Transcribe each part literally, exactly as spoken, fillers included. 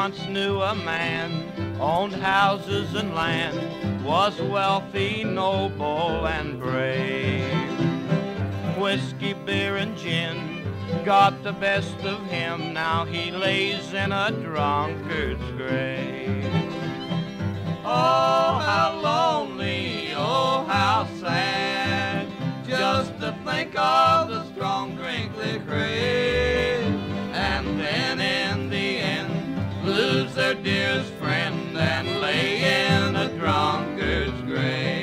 once knew a man, owned houses and land, was wealthy, noble, and brave. Whiskey, beer, and gin got the best of him, now he lays in a drunkard's grave. Oh, how lonely, oh, how sad, just to think of the strong drink they crave, and then in the end lose their dearest friend and lay in a drunkard's grave.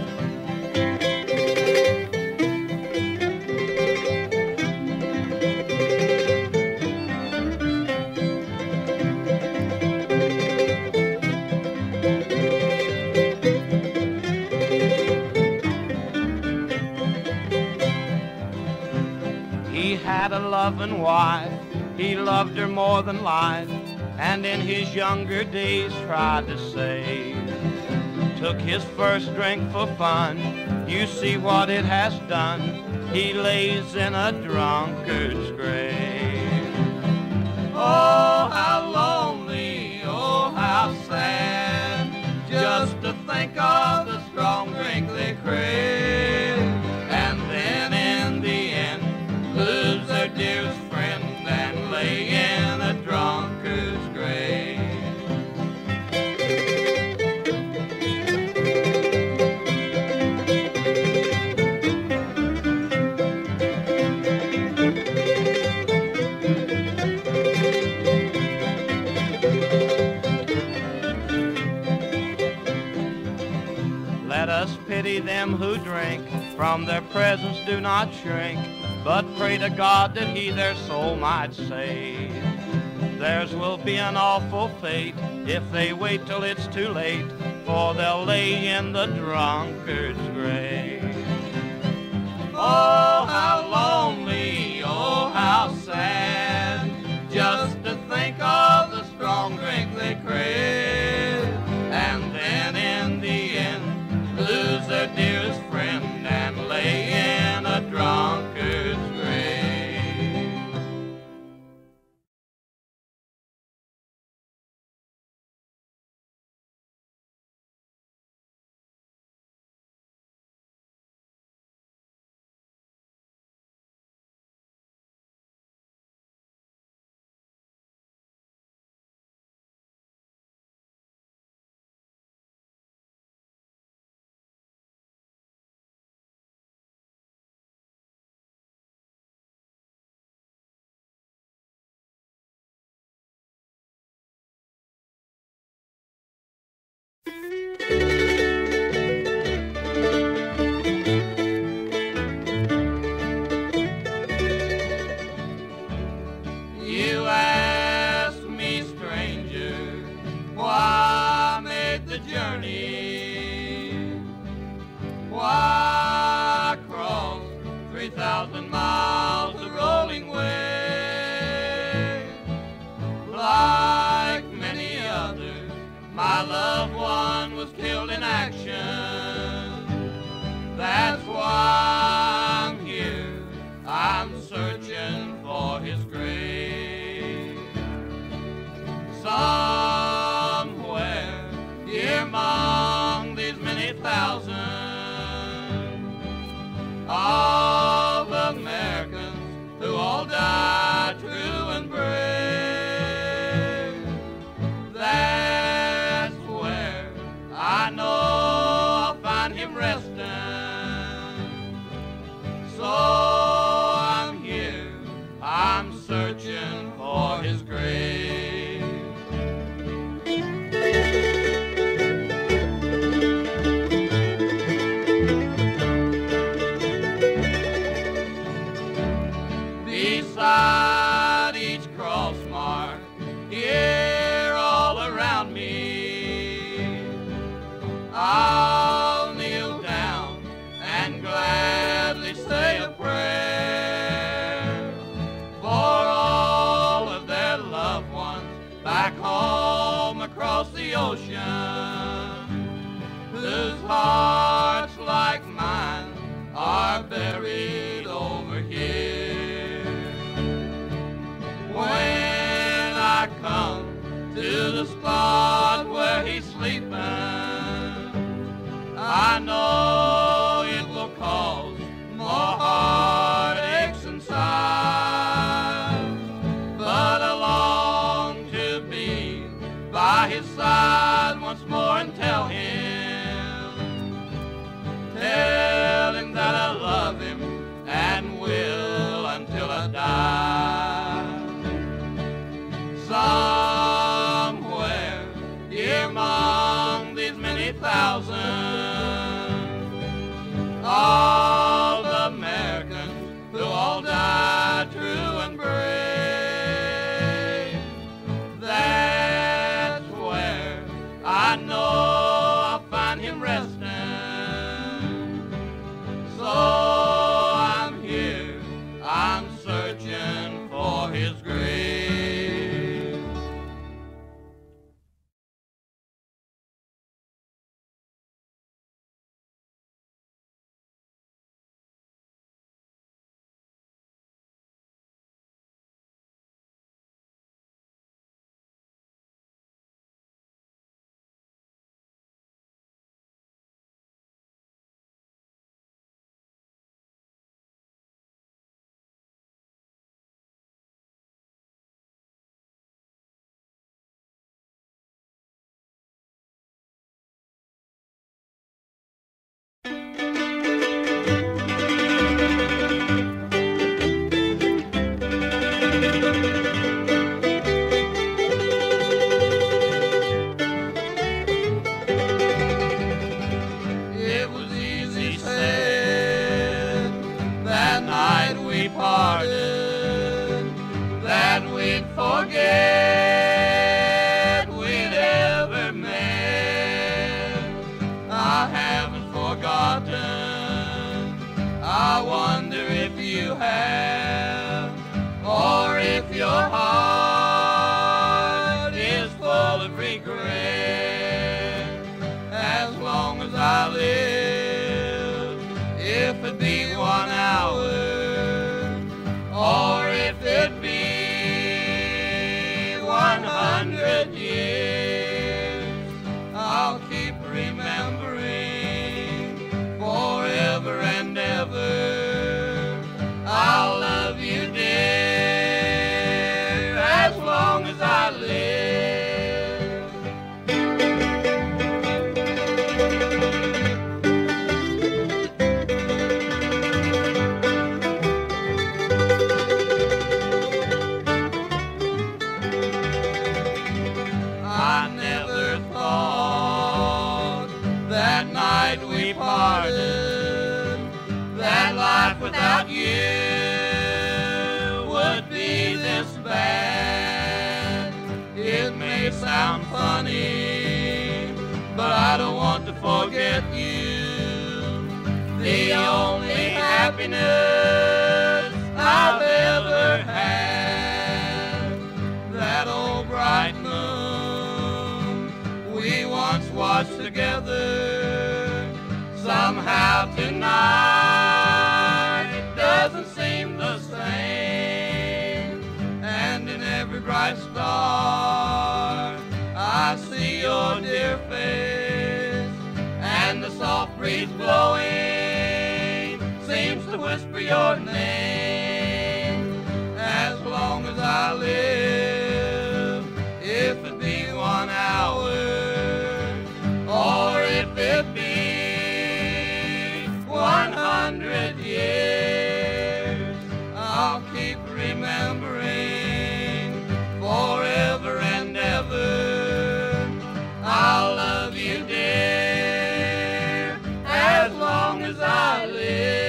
He had a loving wife, he loved her more than life, and in his younger days tried to save. Took his first drink for fun, you see what it has done, he lays in a drunkard's grave. Oh, how lonely, oh, how sad, just to think of the strong drink they crave, and then in the end lose their dearest friend and lay in a drunkard's grave. Let us pity them who drink, from their presence do not shrink, but pray to God that he their soul might save. Theirs will be an awful fate if they wait till it's too late, for they'll lay in the drunkard's grave. Oh, how lonely, oh, how sad, just to think of the strong drink they crave, and then in the end lose their dearest friend and lay in a drunkard's grave. You ask me, stranger, why I made the journey, why I crossed three thousand miles of rolling way. Like many others, my loved one was killed in action. That's why I'm here, I'm searching for his grave. Somewhere here among these many thousands of Americans who all died true and brave, that's where I know I'll find him resting. So I'm here, I'm searching for his grave. Beside each cross mark here all around me, I'll kneel down and gladly say a prayer for all of their loved ones back home across the ocean, whose hearts like mine are buried over here. When I come to thousand. All the Americans who all died true and brave. That's where I know I'll find him resting. So I'm here, I'm searching for his grave. That we'd forget we'd ever met. I haven't forgotten. I wonder if you have, or if your heart is full of regret. As long as I live, if it be one hour, or if it be one hundred years, I'll keep remembering forever and ever. I'll love you, dear, as long as I live. We parted, that life without you would be this bad. It may sound funny, but I don't want to forget you. The only happiness I've ever had. That old bright moon we once watched together. Somehow tonight doesn't seem the same. And in every bright star I see your dear face. And the soft breeze blowing seems to whisper your name. As long as I live, if it be one hour, or if it be one hundred years, I'll keep remembering forever and ever. I'll love you, dear, as long as I live.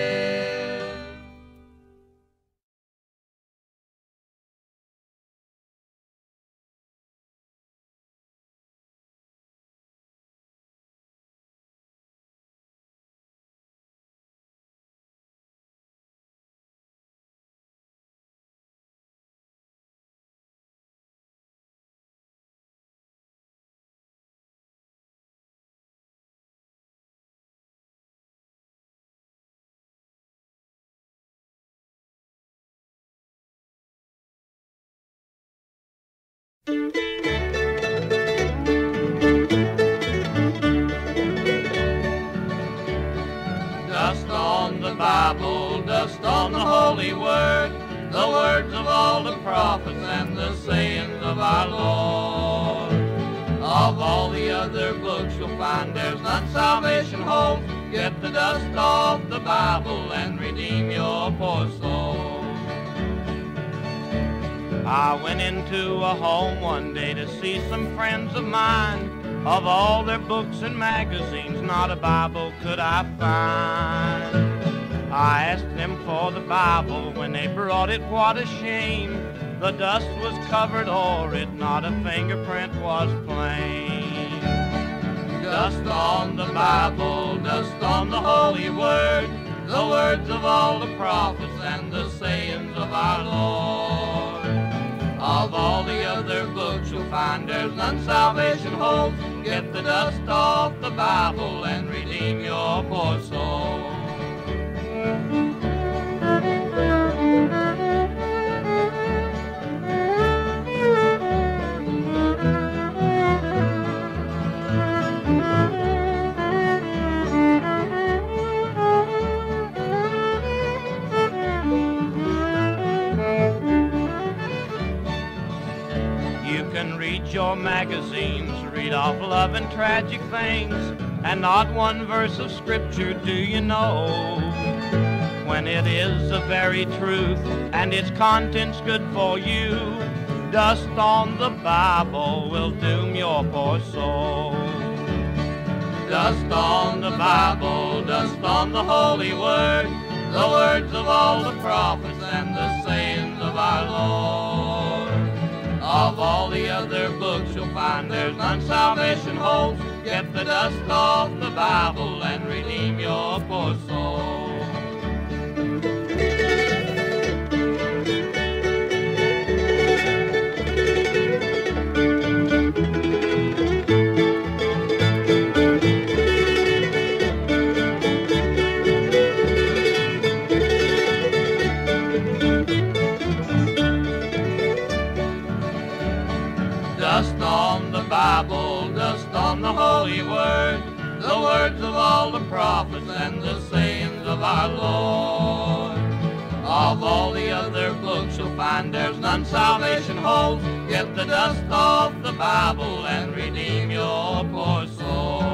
Dust on the Bible, dust on the Holy Word, the words of all the prophets and the sayings of our Lord. Of all the other books you'll find there's none salvation holds. Get the dust off the Bible and redeem your poor soul. I went into a home one day to see some friends of mine. Of all their books and magazines, not a Bible could I find. I asked them for the Bible. When they brought it, what a shame. The dust was covered o'er it, not a fingerprint was plain. Dust on the Bible, dust on the Holy Word, the words of all the prophets and the sayings of our Lord. Of all the other books you'll find there's none salvation holds. Get the dust off the Bible and redeem your poor soul. You can read your magazines, read off love and tragic things, and not one verse of scripture do you know, when it is the very truth and its contents good for you. Dust on the Bible will doom your poor soul. Dust on the Bible, dust on the Holy Word, the words of all the prophets and the sayings of our Lord. Of all the other books you'll find there's none salvation holds. Get the dust off the Bible and redeem your poor soul. Dust on the Bible, dust on the Holy Word, the words of all the prophets and the sayings of our Lord. Of all the other books you'll find there's none salvation holds. Get the dust off the Bible and redeem your poor soul.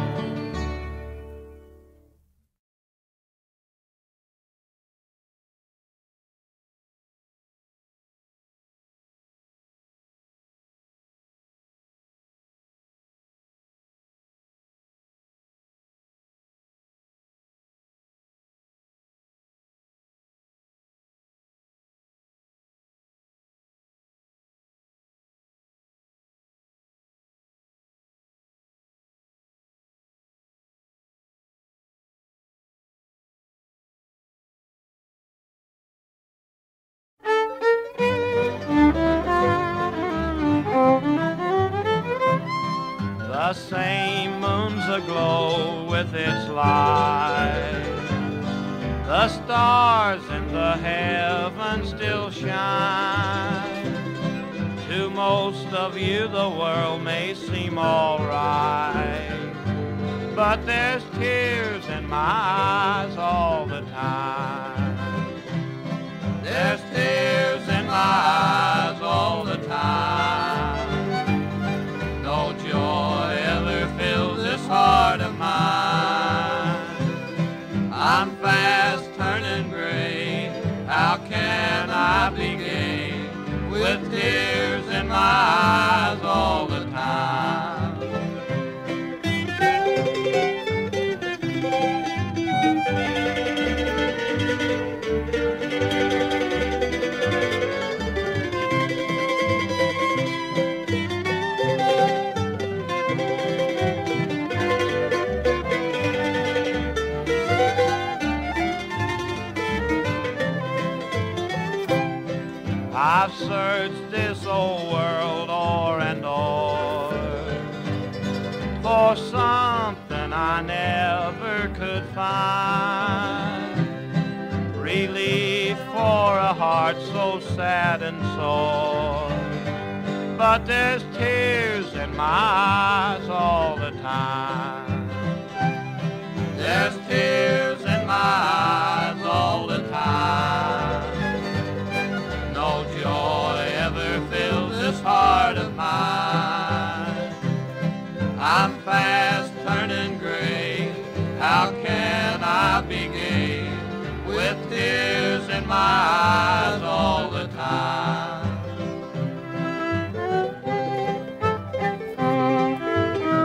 The same moon's aglow with its light. The stars in the heaven still shine. To most of you the world may seem all right, but there's tears in my eyes all the time. There's tears in my eyes all the time. No joy ever fills this heart of mine. I'm fast turning gray. How can I be gay with tears in my eyes all the time? I've searched this old world o'er and o'er for something I never could find, relief for a heart so sad and sore, but there's tears in my eyes all the time. There's tears in my eyes all the time. No joy ever fills this heart of mine. I'm fast turning gray. How can I be gay with tears in my eyes all the time?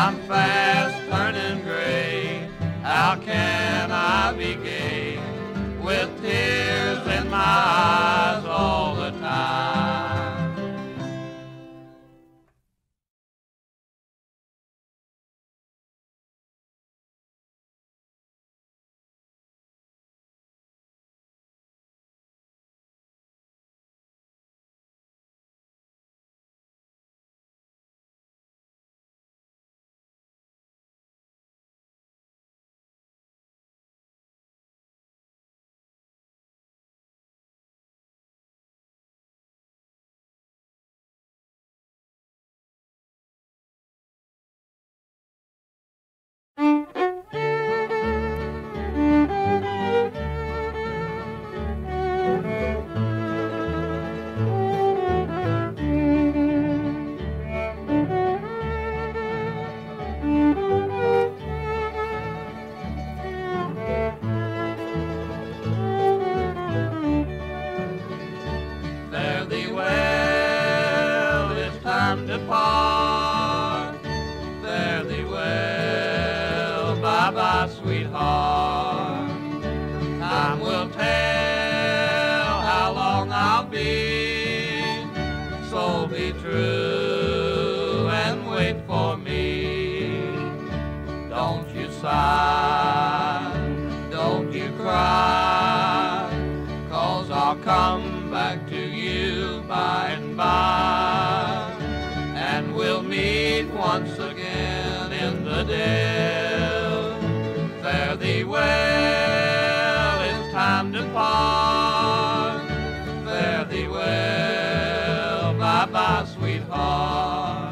I'm fast turning gray. How can I be gay with tears in my eyes all the time? Fare thee well, it's time to part. Fare thee well, bye-bye, sweetheart. Time will tell how long I'll be, so be true and wait for me. Don't you sigh, don't you cry, 'cause I'll come back to you by and by, and we'll meet once again in the dell. Fare thee well, it's time to part. Fare thee well, bye-bye, sweetheart.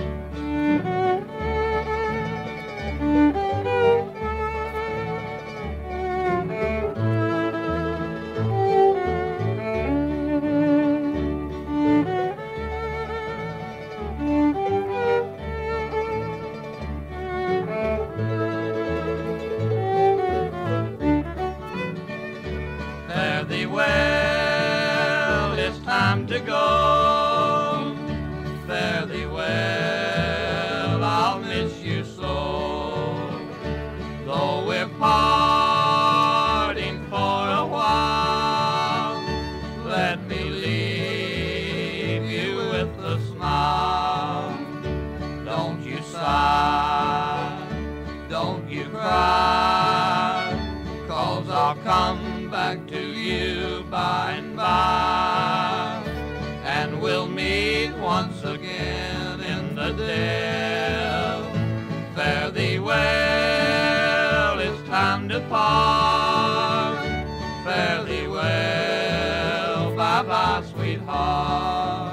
Fare thee well, it's time to go. Fare thee well, I'll miss you so. Though we're parting for a while, let me leave you with a smile. Don't you sigh, don't you cry, 'cause I'll come back to you by and by, and we'll meet once again in the dell. Fare thee well, it's time to part. Fare thee well, bye-bye, sweetheart.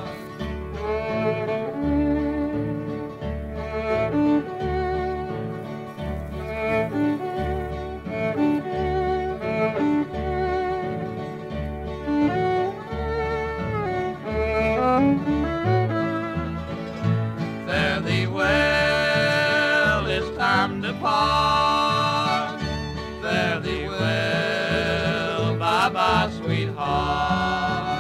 Fare thee well, it's time to part. Fare thee well, bye-bye, sweetheart.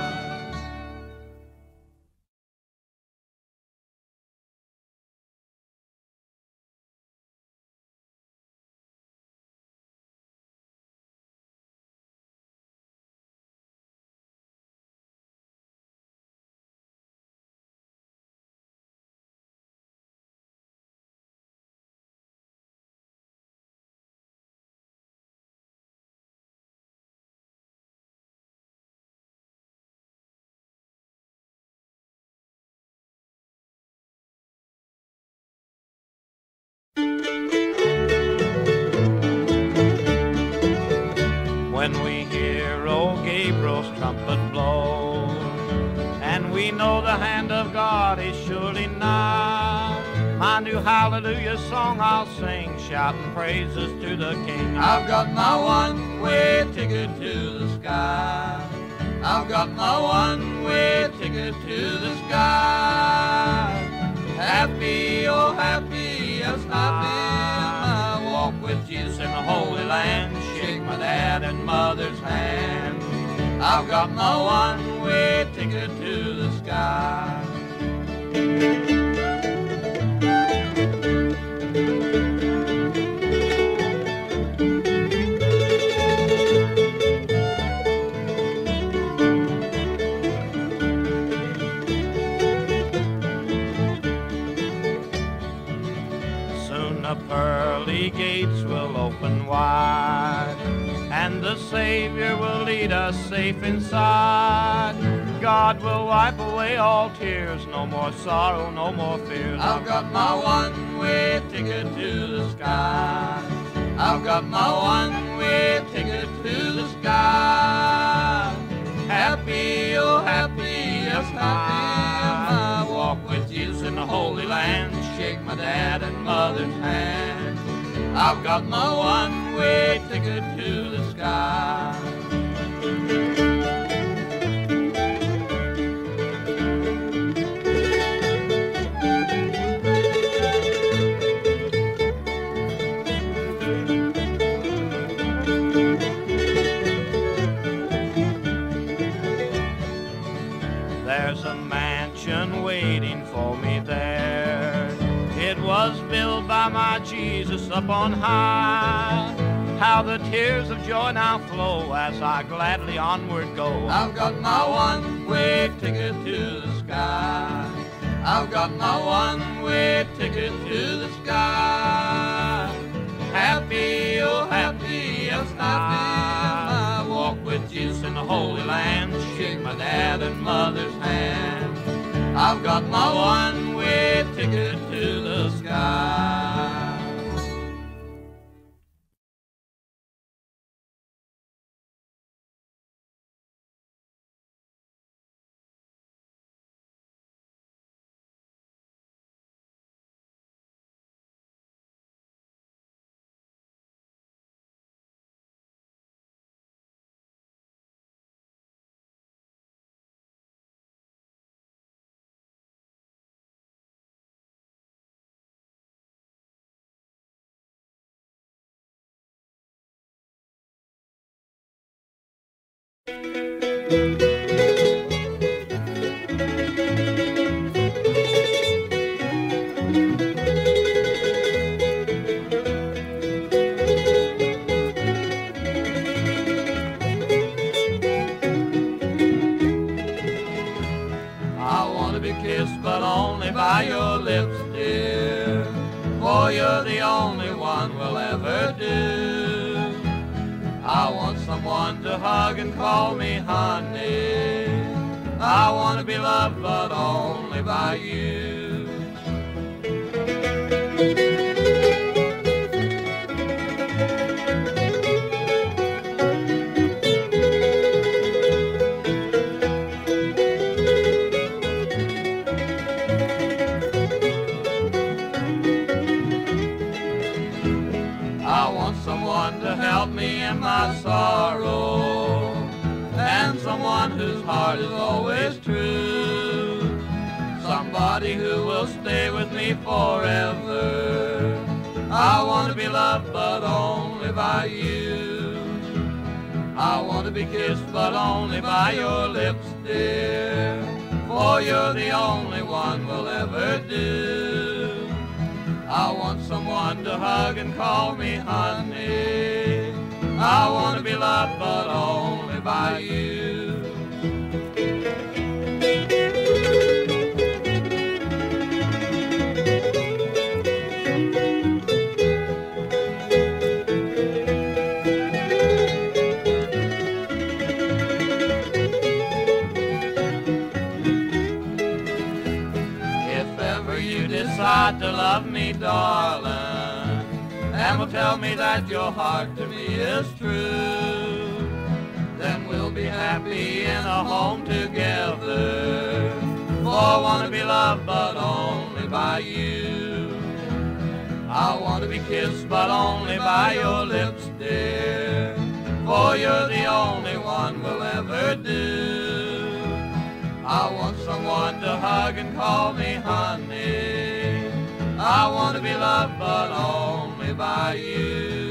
When we hear old Gabriel's trumpet blow, and we know the hand of God is surely nigh, my new hallelujah song I'll sing, shouting praises to the King. I've got my one-way ticket to the sky. I've got my one-way ticket to the sky. Happy, oh happy, yes happy in my walk with Jesus in the Holy Land. Shake my dad and mother's hand. I've got my one-way ticket to the sky. the pearly gates will open wide, and the Savior will lead us safe inside. God will wipe away all tears, no more sorrow, no more fears. I've got my one-way ticket to the sky. I've got my one-way ticket to the sky. Happy, oh happy, yes happy am I. Walk with Jesus in the Holy Land, shake my dad and mother's hand. I've got my one-way ticket to the sky. There's a mansion waiting for me there. It was built by my Jesus up on high. How the tears of joy now flow as I gladly onward go. I've got my one-way ticket to the sky. I've got my one-way ticket to the sky. Happy, oh happy, yes happy am I. Walk with Jesus in the Holy Land, shake my dad and mother's hand. I've got my one-way ticket to the sky. I want to be kissed, but only by your lips, dear, for you're the only one we'll ever do. I want someone to hug and call me honey. I want to be loved, but only by you. I want someone to help me in my sorrow, and someone whose heart is always true. Somebody who will stay with me forever. I want to be loved, but only by you. I want to be kissed, but only by your lips, dear, for you're the only one we'll ever do. I want someone to hug and call me honey. I want to be loved, but only by you. If ever you decide to love me, darling, and will tell me that your heart to me is true, then we'll be happy in a home together, for I want to be loved, but only by you. I want to be kissed, but only by your lips, dear, for you're the only one we'll ever do. I want someone to hug and call me honey. I want to be loved, but only by you.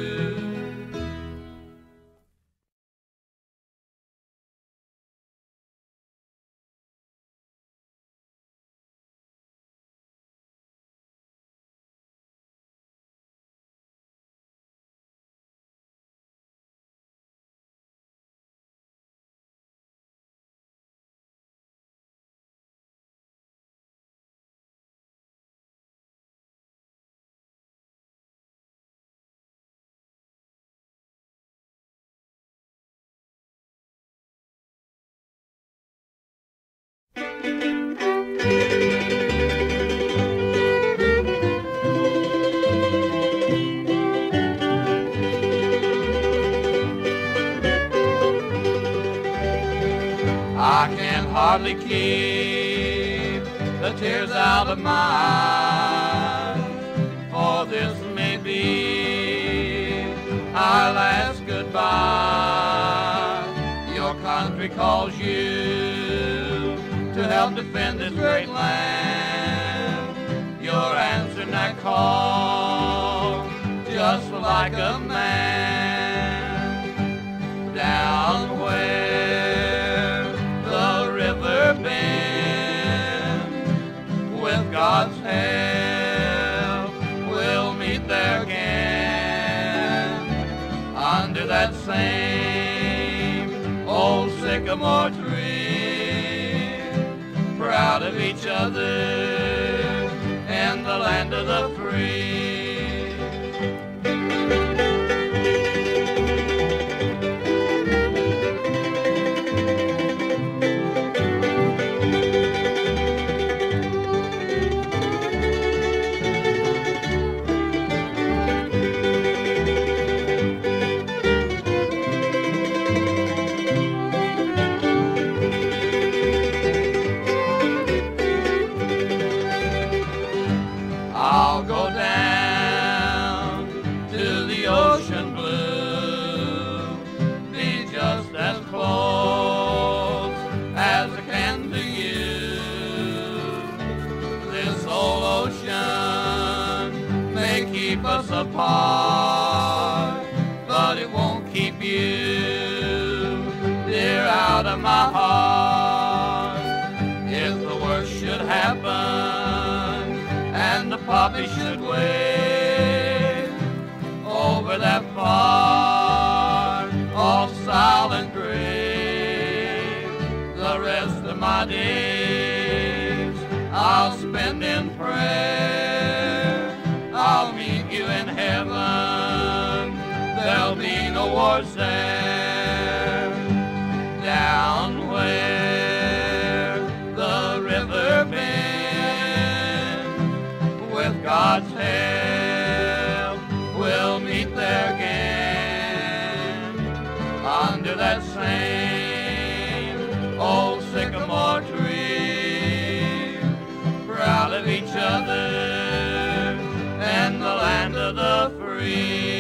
hardly keep the tears out of my eyes, for this may be our last goodbye. Your country calls you to help defend this great land. You're answering that call just like a man. Down where the river bends, with God's help we'll meet there again, under that same old sycamore tree, proud of each other in the land of the free. I'll go down to the ocean blue, be just as close as I can to you. This old ocean may keep us apart, but it won't keep you, dear, out of my heart. If the worst should happen and the poppy should wave over that far off silent grave, the rest of my days I'll spend in prayer. I'll meet you in heaven, there'll be no wars there. Down where the river bends, with God's help we'll meet there again, under that same old sycamore tree, proud of each other in the land of the free.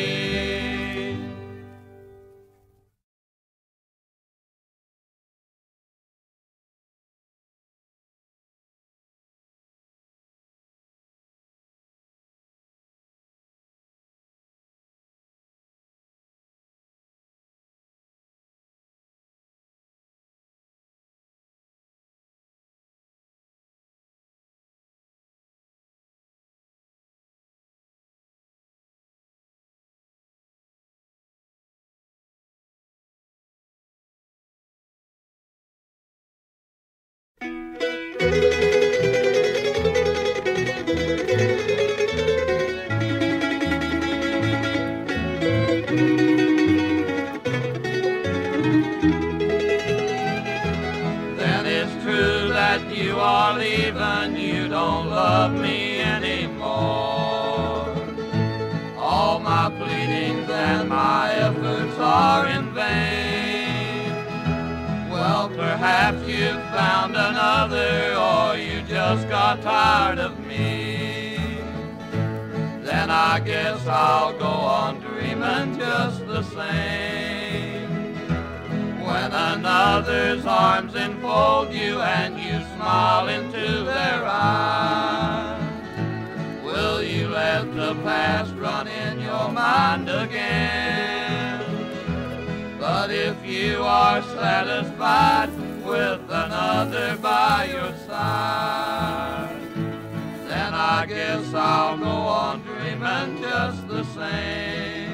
Then it's true that you are leaving, you don't love me anymore. All my pleadings and my efforts are in vain. Well, perhaps you found another, or you just got tired of me. Then I guess I'll go on dreaming just the same. When another's arms enfold you and you smile into their eyes, will you let the past run in your mind again? But if you are satisfied with another by your side, then I guess I'll go on dreaming just the same.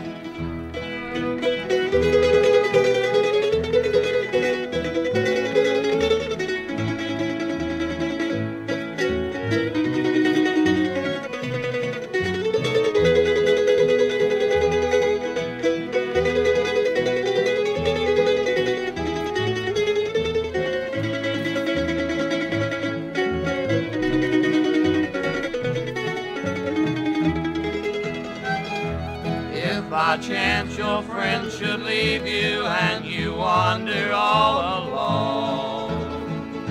By chance your friends should leave you and you wander all alone,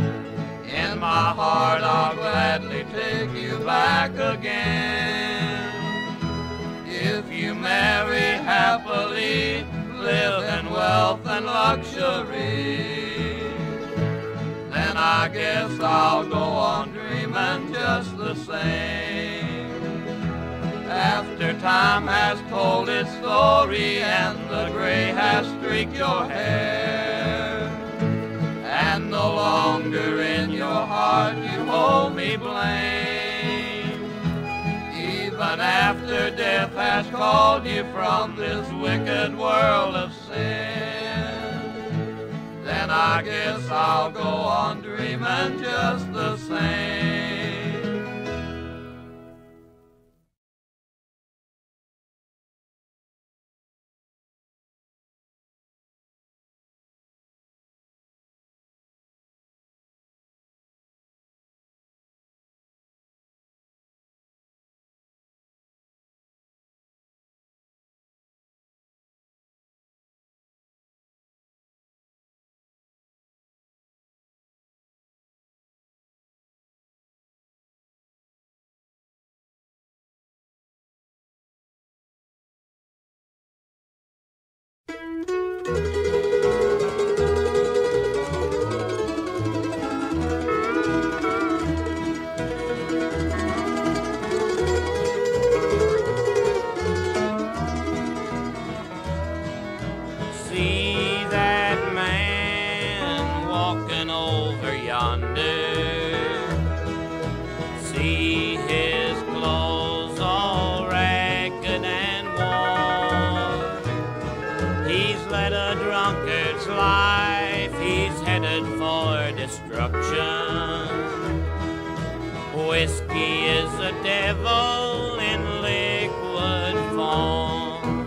my heart, I'll gladly take you back again. If you marry happily, live in wealth and luxury, then I guess I'll go on dreaming just the same. After time has told its story and the gray has streaked your hair, and no longer in your heart you hold me blame, even after death has called you from this wicked world of sin, then I guess I'll go on dreaming just the same. See that man walking over yonder. See his clothes all ragged and worn. He's led a drunkard's life, he's headed for destruction. Whiskey is a devil in liquid form.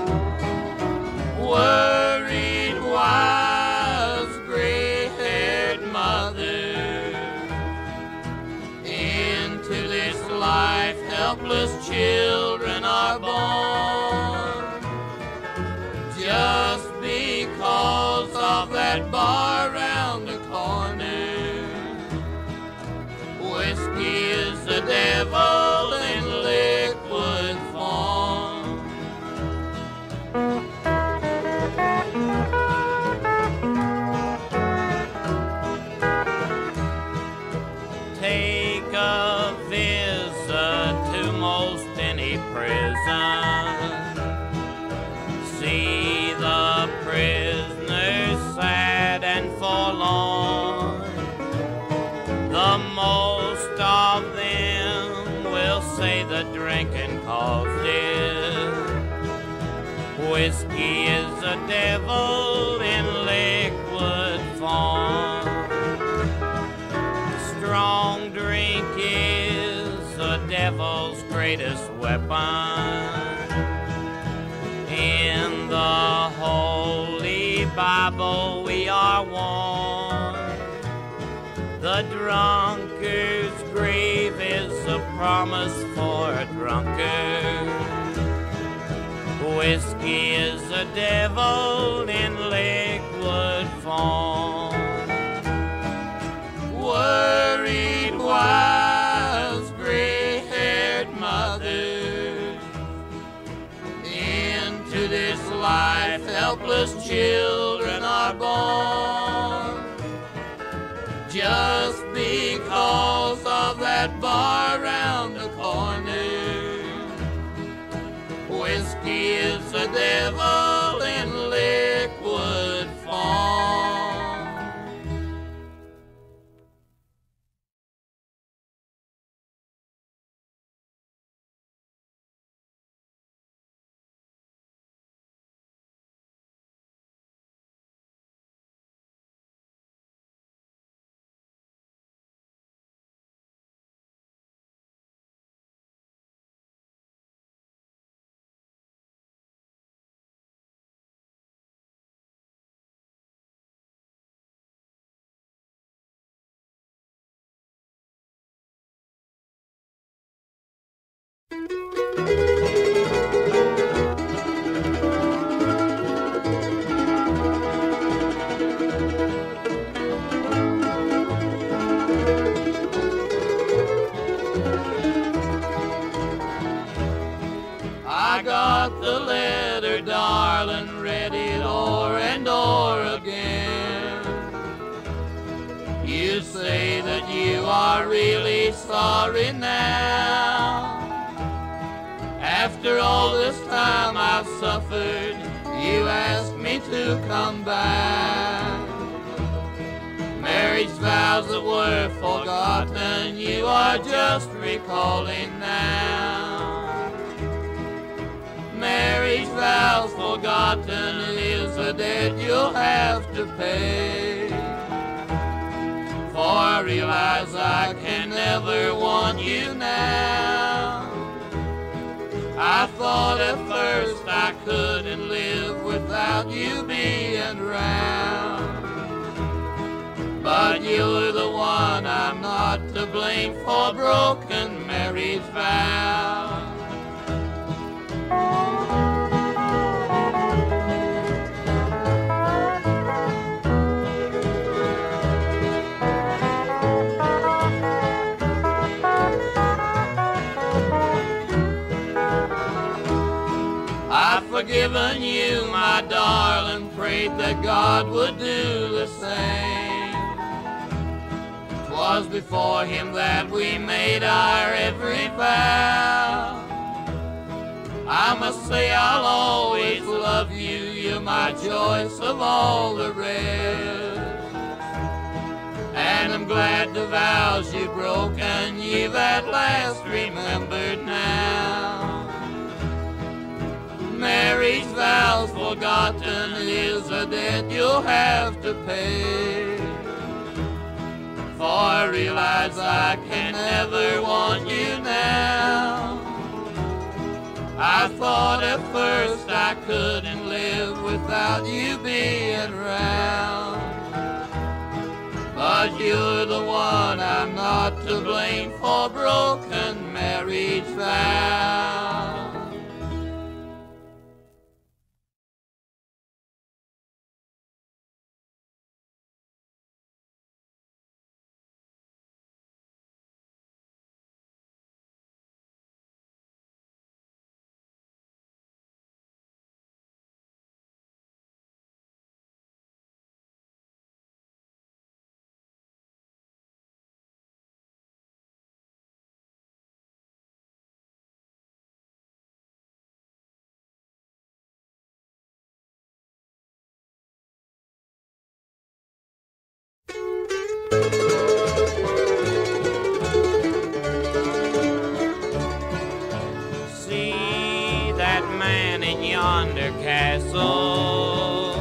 Worried, wise, gray-haired mother, into this life helpless children are born, just because of that bar round the corner. Whiskey is the devil in liquid form. Take a visit to most any prison. See the prisoners sad and forlorn. The most of them will say the drinking caused it. Whiskey is the devil in liquid form. Strong drink is the devil's greatest weapon. In the Holy Bible we are warned. The drunkard's grave is a promise for a drunkard. Whiskey is the devil in liquid form. Worried, wise, gray-haired mothers, into this life helpless children are born, just because of that bar round the corner. Whiskey is the devil in liquid form. I got the letter, darling, read it o'er and o'er again. You say that you are really sorry now. After all this time I've suffered, you asked me to come back. Marriage vows that were forgotten, you are just recalling now. Marriage vows forgotten is a debt you'll have to pay. For I realize I can never want you now. I thought at first I couldn't live without you being around. But you're the one, I'm not to blame for broken marriage vows. I've forgiven you, my darling, prayed that God would do the same. 'Twas before him that we made our every vow. I must say I'll always love you, you're my choice of all the rest. And I'm glad the vows you've broken, you've at last remembered now. Marriage vows forgotten is a debt you'll have to pay. For I realize I can never want you now. I thought at first I couldn't live without you being around. But you're the one, I'm not to blame for broken marriage vows. See that man in yonder castle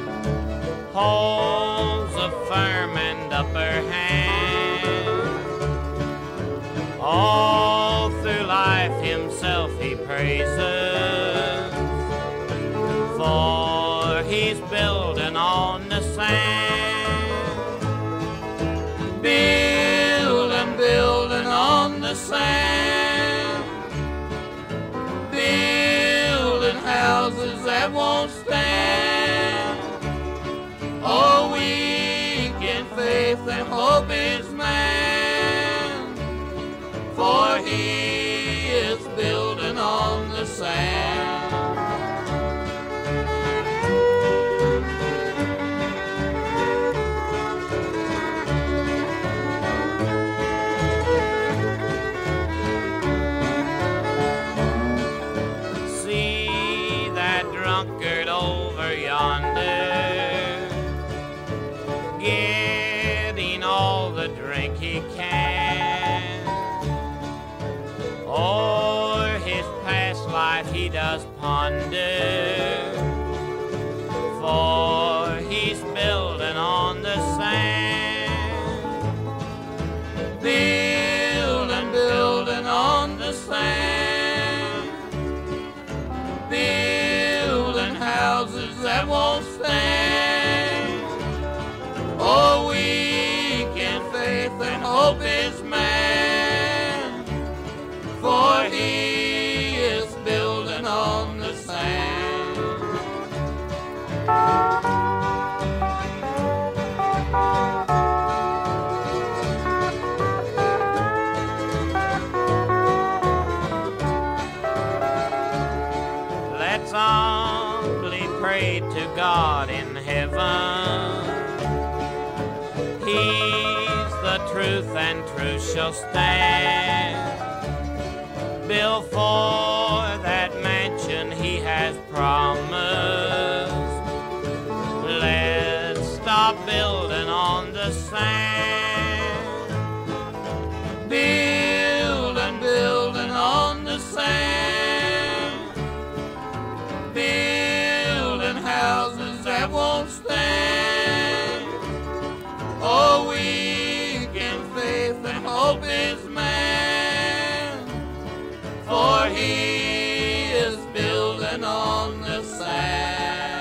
holds a firm and upper hand. All through life himself he praises, for he's building on the sand. Building, building on the sand. Building houses that won't stand. Oh, weak in faith and hope is man, for he is building on the sand. Drunkard over yonder, getting all the drink he can. O'er his past life he does ponder, for he's building on the sand. Building, building on the sand. Building houses that won't stand. Oh, weak in faith and hope is man, for he is building on the sand. pray to God in heaven. He's the truth, and truth shall stand. Build for that mansion he has promised. Let's stop building on the sand. Building, building on the sand. Building houses that won't stand. Oh, weak in faith and hope is man, for he is building on the sand.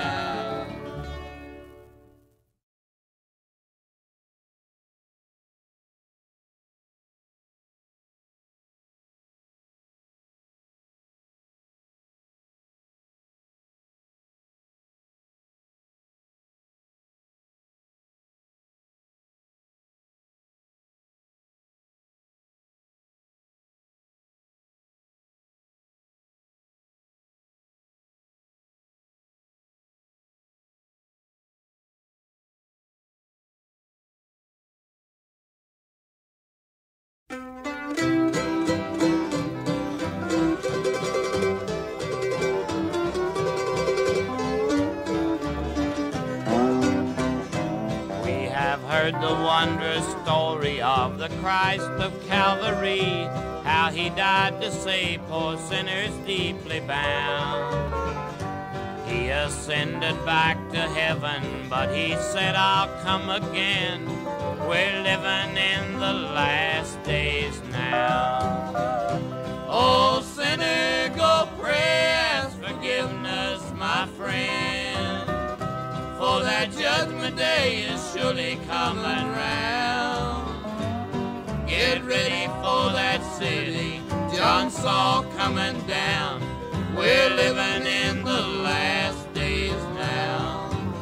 Heard the wondrous story of the Christ of Calvary, how he died to save poor sinners deeply bound. He ascended back to heaven, but he said, I'll come again. We're living in the last days now. Oh, sinner, go pray, ask forgiveness, my friend, for that judgment day is surely coming round. Get ready for that city John saw coming down. We're living in the last days now.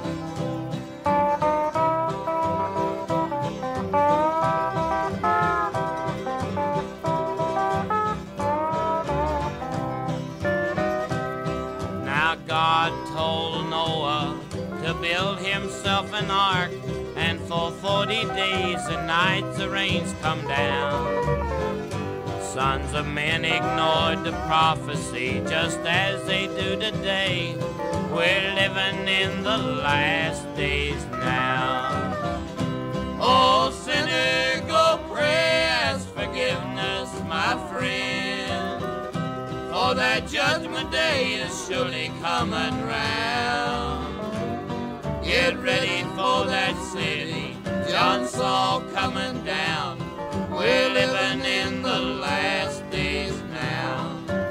Now God told Noah to build himself an ark, and for forty days and nights the rains come down. Sons of men ignored the prophecy just as they do today. We're living in the last days now. Oh, sinner, go pray, ask forgiveness, my friend, for that judgment day is surely coming round. Get ready for that city John saw coming down. We're living in the last days now.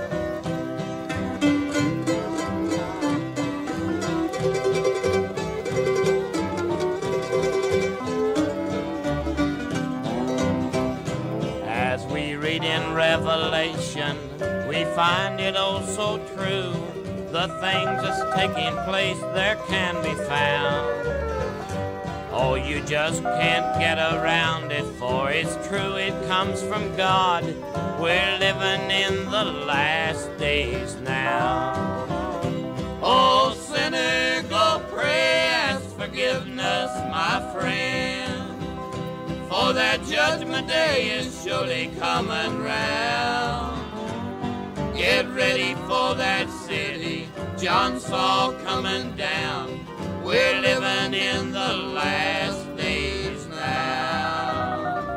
As we read in Revelation, we find it oh so true. The things that's taking place there can be found. Oh, you just can't get around it, for it's true, it comes from God. We're living in the last days now. Oh, sinner, go pray, ask forgiveness, my friend, for that judgment day is surely coming round. Get ready for that city John saw coming down. We're living in the last days now.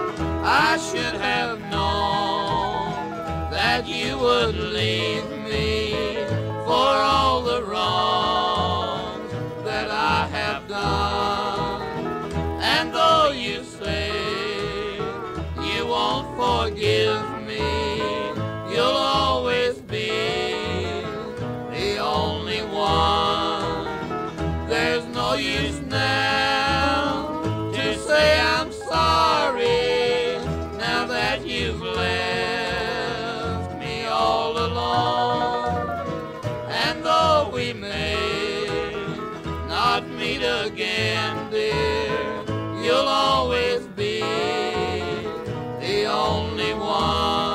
I should have known that you would leave me forgive me. You'll always be the only one. There's no use now to say I'm sorry, now that you've left me all alone. And though we may not meet again, dear, you'll always be the only one.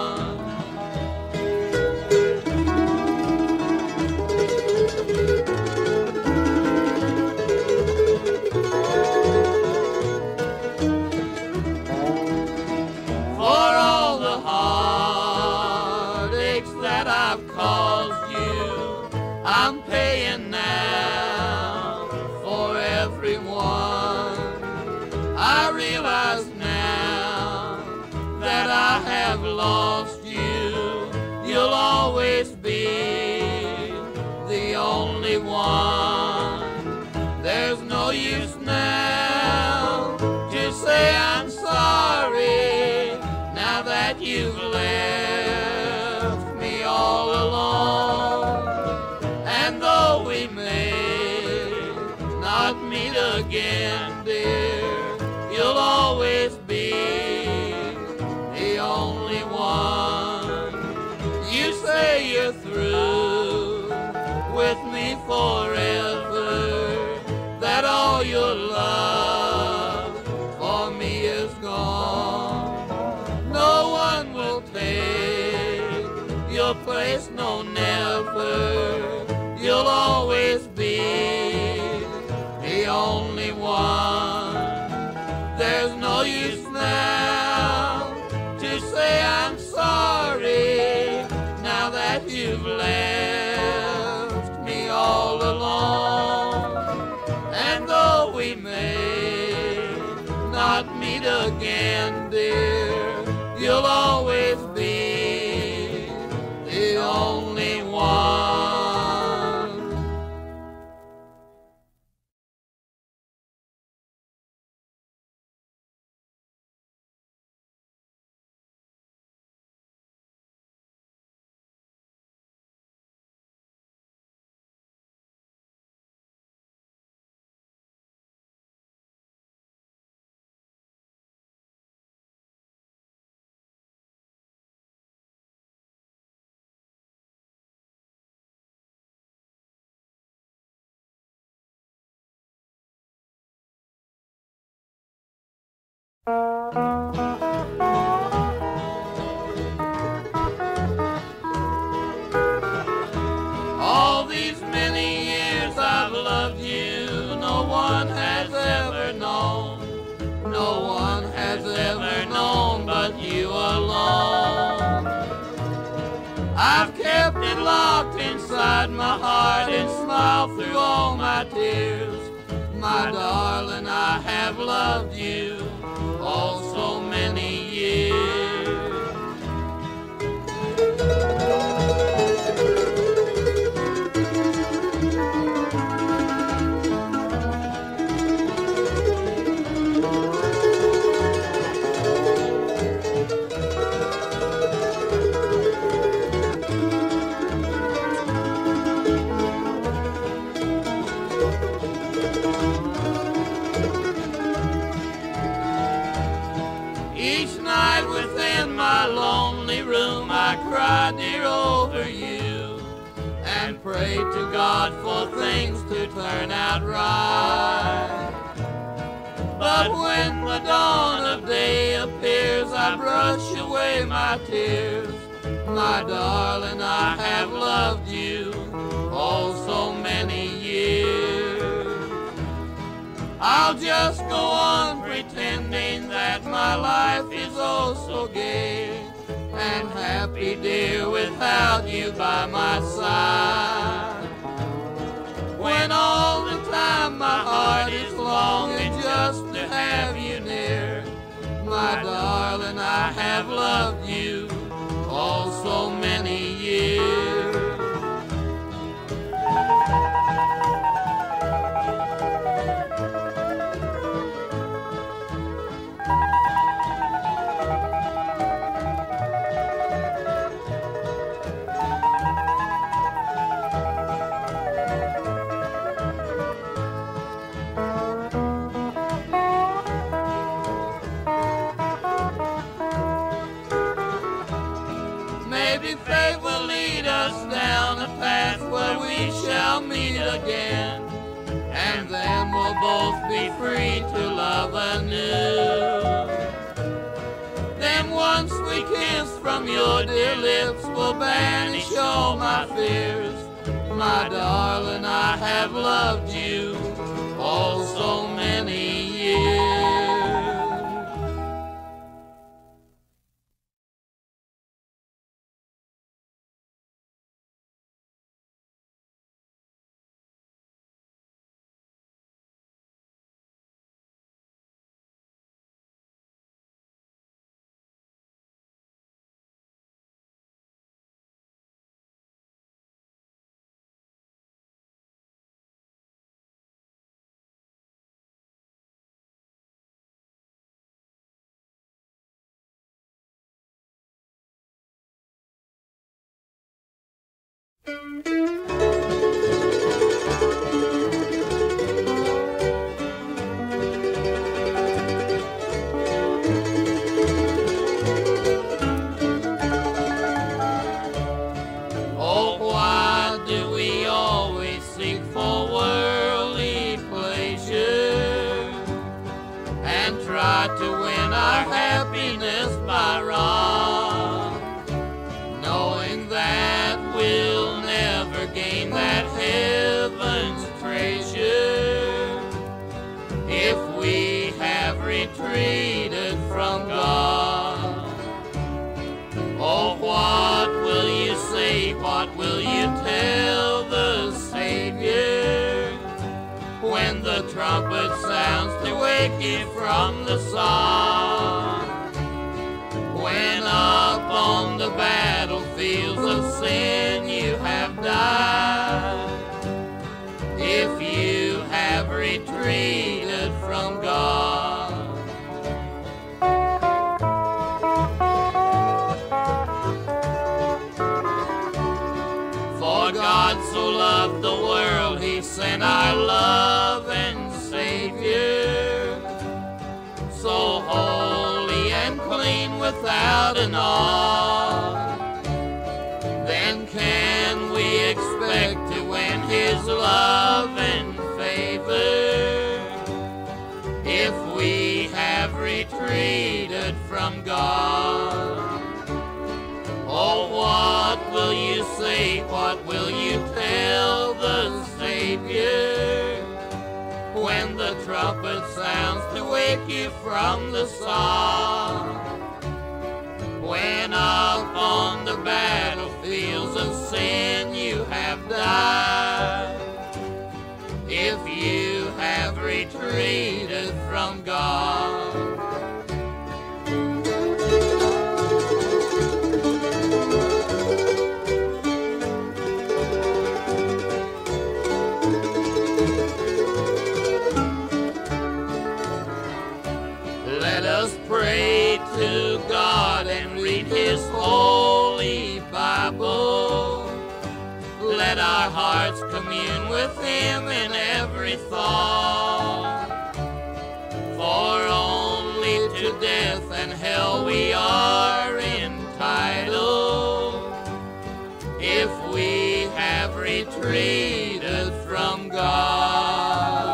For all the heartaches that I've caused you, I'm paying now for everyone. I realize now that I have lost you. You'll always be the only one. There's no use now to say I'm sorry, now that you've left me all alone. And though we may not meet again, dear, you'll always be the only one. You say you're through with me forever, that all your love for me is gone. No one will take your place, no, never. You'll always be the only one. There's no use now to say I'm sorry, now that you've left me all alone. And though we may not meet again, dear, you'll always be the only one. All these many years I've loved you, no one has ever known, no one has ever known but you alone. I've kept it locked inside my heart and smiled through all my tears. My darling, I have loved you oh so many years. Each night within my lonely room I cry, dear, over you, and pray to God for things to turn out right. But when the dawn of day appears, I brush away my tears. My darling, I have loved you oh so many years. I'll just go on pretending that my life is oh so gay and happy, dear, without you by my side. When all the time my heart is longing just to have you near, my darling, I have loved you oh so many years. maybe fate will lead us down a path where we shall meet again, and then we'll both be free to love anew. Then once we kiss from your dear lips, we'll banish all my fears. My darling, I have loved you all so many years. Oh, why do we always seek for worldly pleasure and try to win our happiness by wrong, knowing that we'll never gain that heaven's treasure if we have retreated from God? Oh, what will you say, what will you tell the Savior when the trumpet sounds to wake you from the song? When up on the battlefields of sin you have died, if you have retreated from God. For God so loved the world, he sent our love and Savior, so holy and clean without an awe. Then can we expect to win his love and favor if we have retreated from God? Oh, what will you say, what will you tell the Savior when the trumpet sounds to wake you from the song? When up on the battlefields of sin you have died, if you have retreated from God. Let us pray to God and read his holy Bible. Let our hearts commune with him in every thought. For only to death and hell we are entitled if we have retreated from God.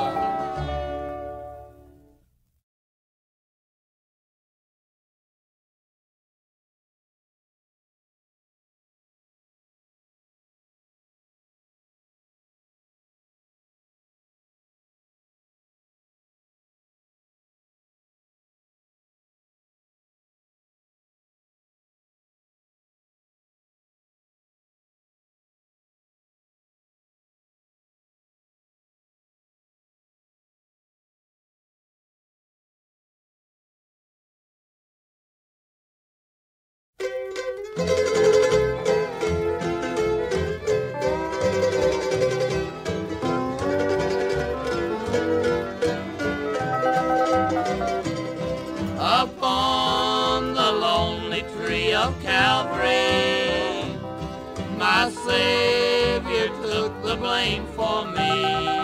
Upon the lonely tree of Calvary, my Savior took the blame for me.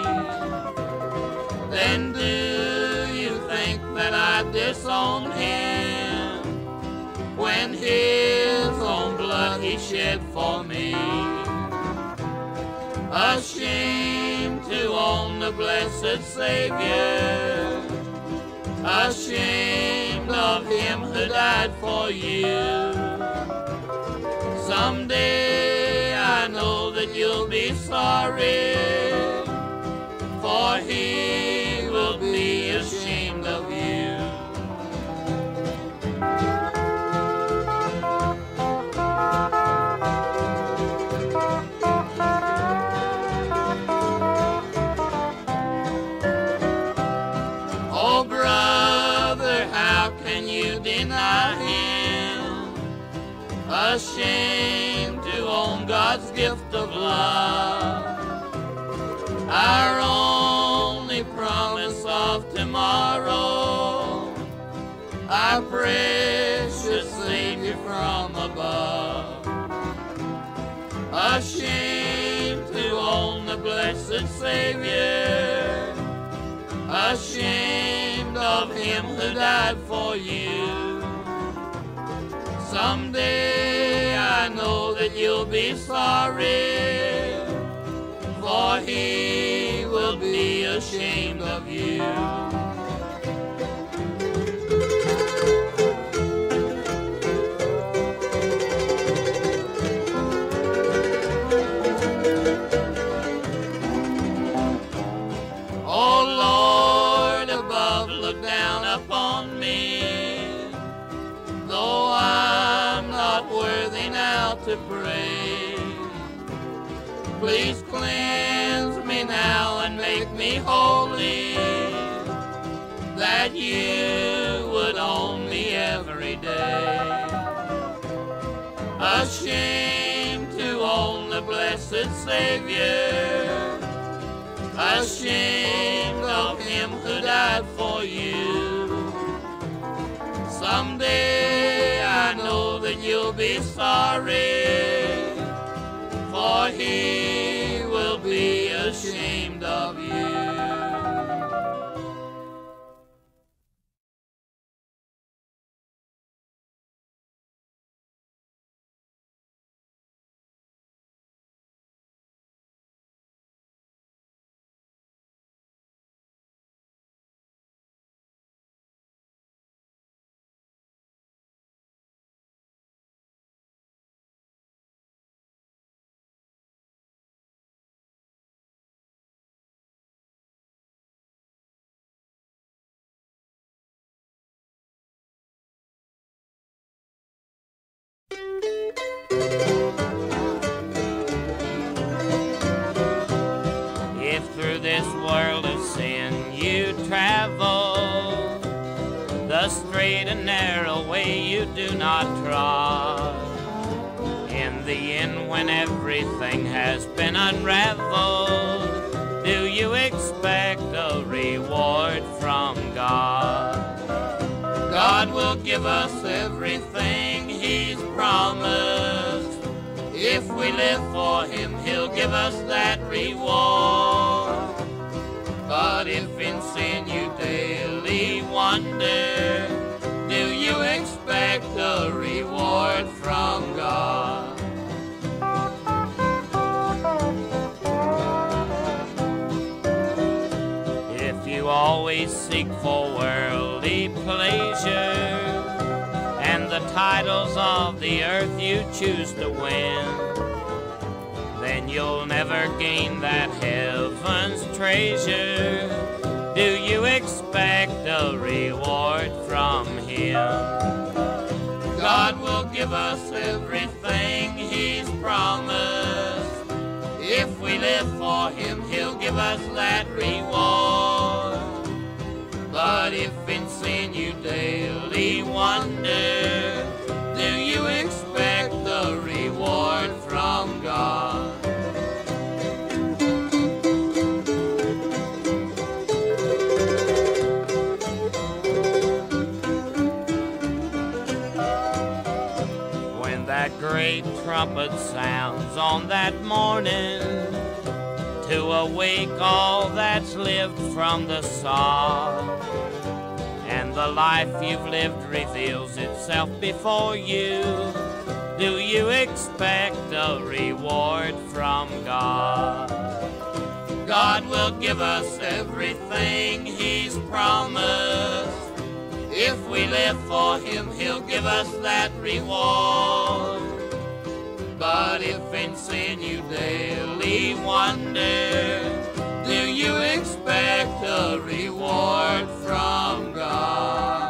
Then do you think that I disown him when his own blood he shed for me. Ashamed to own the blessed Savior, ashamed of him who died for you. Someday I know that you'll be sorry, for he will be ashamed of you. Oh brother, how can you deny him? Ashamed to own God's gift of love, our only promise of tomorrow, our precious Savior from above. Ashamed to own the blessed Savior, ashamed of him who died for you. Someday I know that you'll be sorry, for he will be ashamed of you. Oh Lord above, look down upon me, though I'm not worthy now to pray. Please cleanse me now and make me holy, that you would own me every day. Ashamed to own the blessed Savior, ashamed of him who died for you. Someday I know that you'll be sorry, for he will be ashamed of you. If through this world of sin you travel, the straight and narrow way you do not trod, in the end when everything has been unraveled, do you expect a reward from God? God will give us everything he's promised. If we live for him, he'll give us that reward. But if in sin you daily wonder, do you expect a reward from God? If you always seek for worldly pleasure and the titles of the earth you choose to win, then you'll never gain that heaven's treasure. Do you expect a reward from him? God will give us everything he's promised. If we live for him, he'll give us that reward. But if in sin you daily wonder, do you expect the reward from God? When that great trumpet sounds on that morning, to awake all that's lived from the sod, and the life you've lived reveals itself before you, do you expect a reward from God? God will give us everything He's promised. If we live for Him, He'll give us that reward. But if in sin you daily wander, do you expect a reward from God?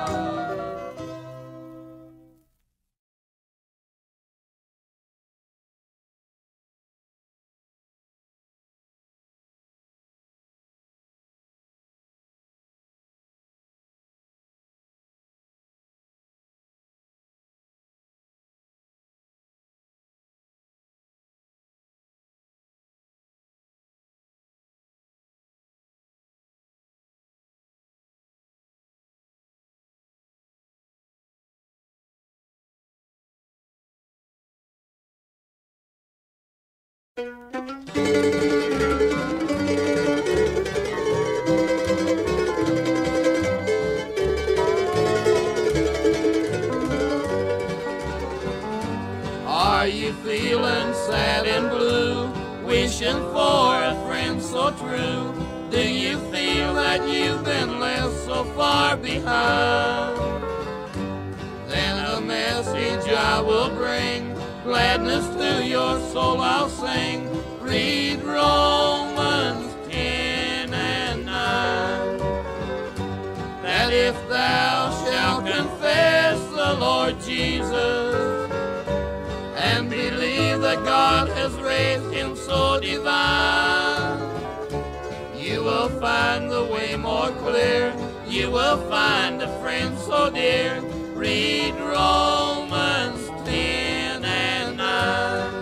Are you feeling sad and blue, wishing for a friend so true? Do you feel that you've been left so far behind? Then a message I will bring, gladness to your soul I'll sing. Read Romans ten and nine. That if thou shalt confess the Lord Jesus, and believe that God has raised Him so divine, you will find the way more clear, you will find a friend so dear. Read Romans ten and nine.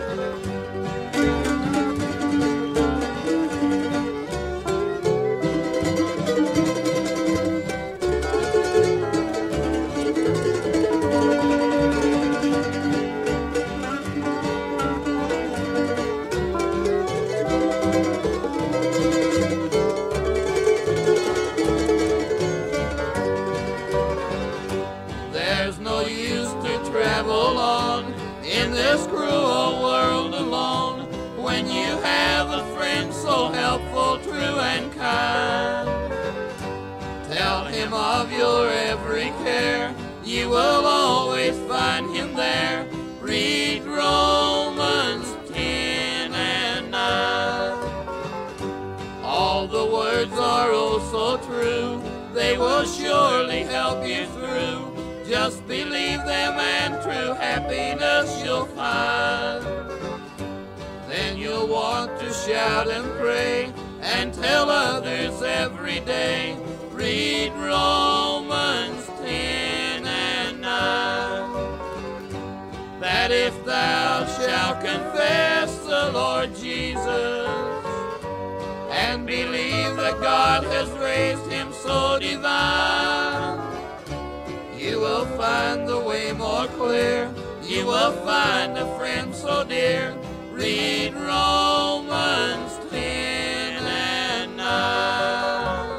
Travel on in this cruel world alone, when you have a friend so helpful, true and kind. Tell him of your every care, you will always find him there. Read Romans ten and nine. All the words are oh so true, they will surely help you through. Just believe them and true happiness you'll find. Then you'll want to shout and pray and tell others every day. Read Romans ten and nine. That if thou shalt confess the Lord Jesus, and believe that God has raised Him so divine, you will find the way more clear, you will find a friend so dear. Read Romans ten and nine.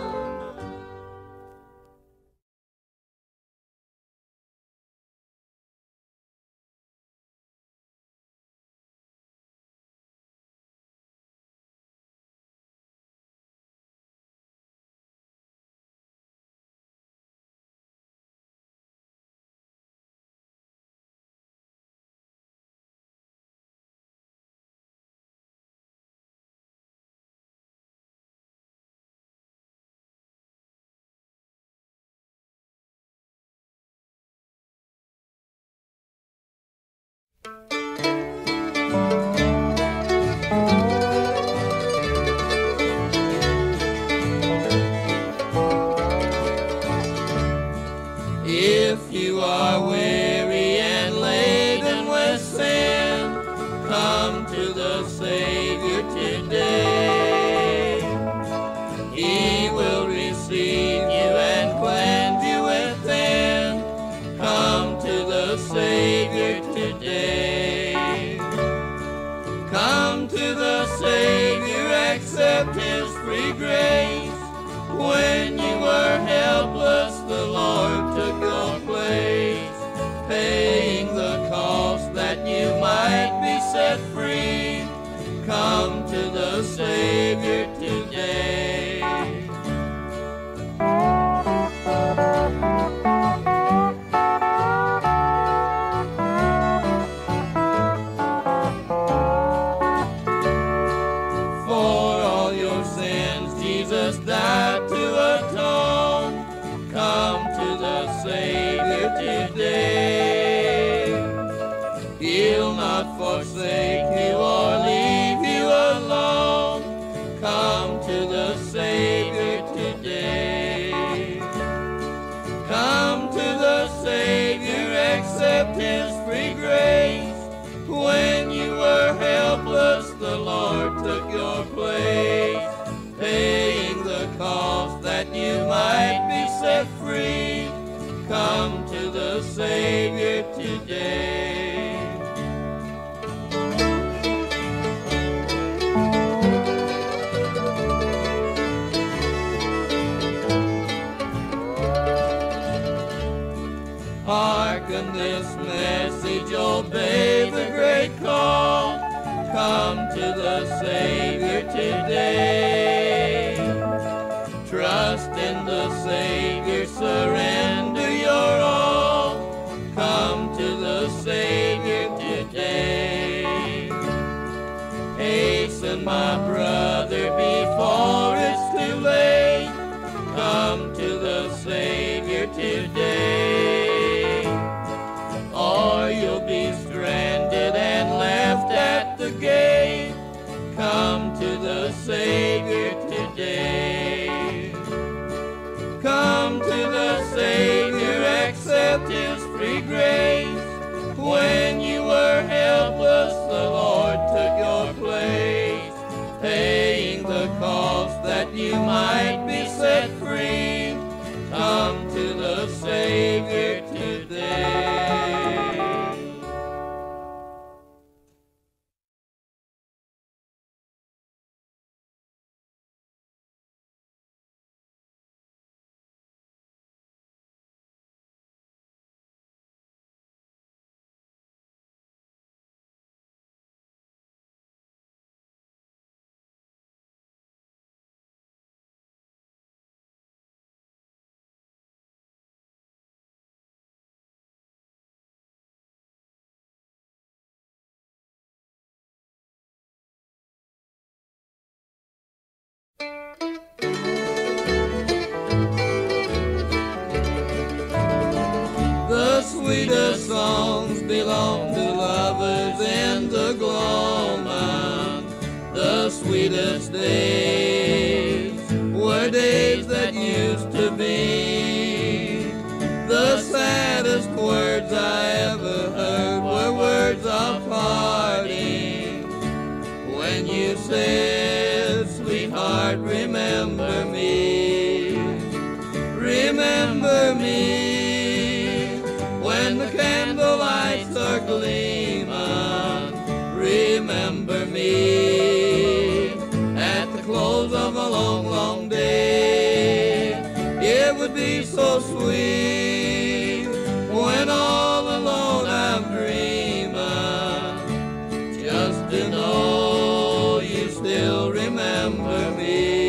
If you are weary and laden with sin, come to the Savior today. He will receive you and cleanse you within. Come to the Savior today. Come to the Savior, accept His free grace. When you were helpless, the Lord took your place, paying the cost that set free. Come to the Savior today. For all your sins Jesus died to atone. Come to the Savior today. He'll not forsake you or leave you alone. Come to the Savior today. Come to the Savior, accept His free grace. When you were helpless, the Lord took your place, paying the cost that you might be set free. Come to the Savior today. Hearken this message, obey the great call. Come to the Savior today. Trust in the Savior, surrender your all. Come to the Savior today. Hasten, my brother, before it's too late. Come to the Savior today. Or you'll be stranded and left at the gate. Come to the Savior today. Come to the Savior, accept His free grace. When you were helpless, the Lord took your place, paying the cost that you might be set free. Come to the Savior today. The sweetest songs belong to lovers in the gloaming. The sweetest days were days that used to be. The saddest words I ever heard were words of parting. When you said, sweetheart, remember me. Remember me. When the candlelights are gleaming, remember me. At the close of a long, long day, it would be so sweet when all alone I'm dreaming, just to know you still remember me.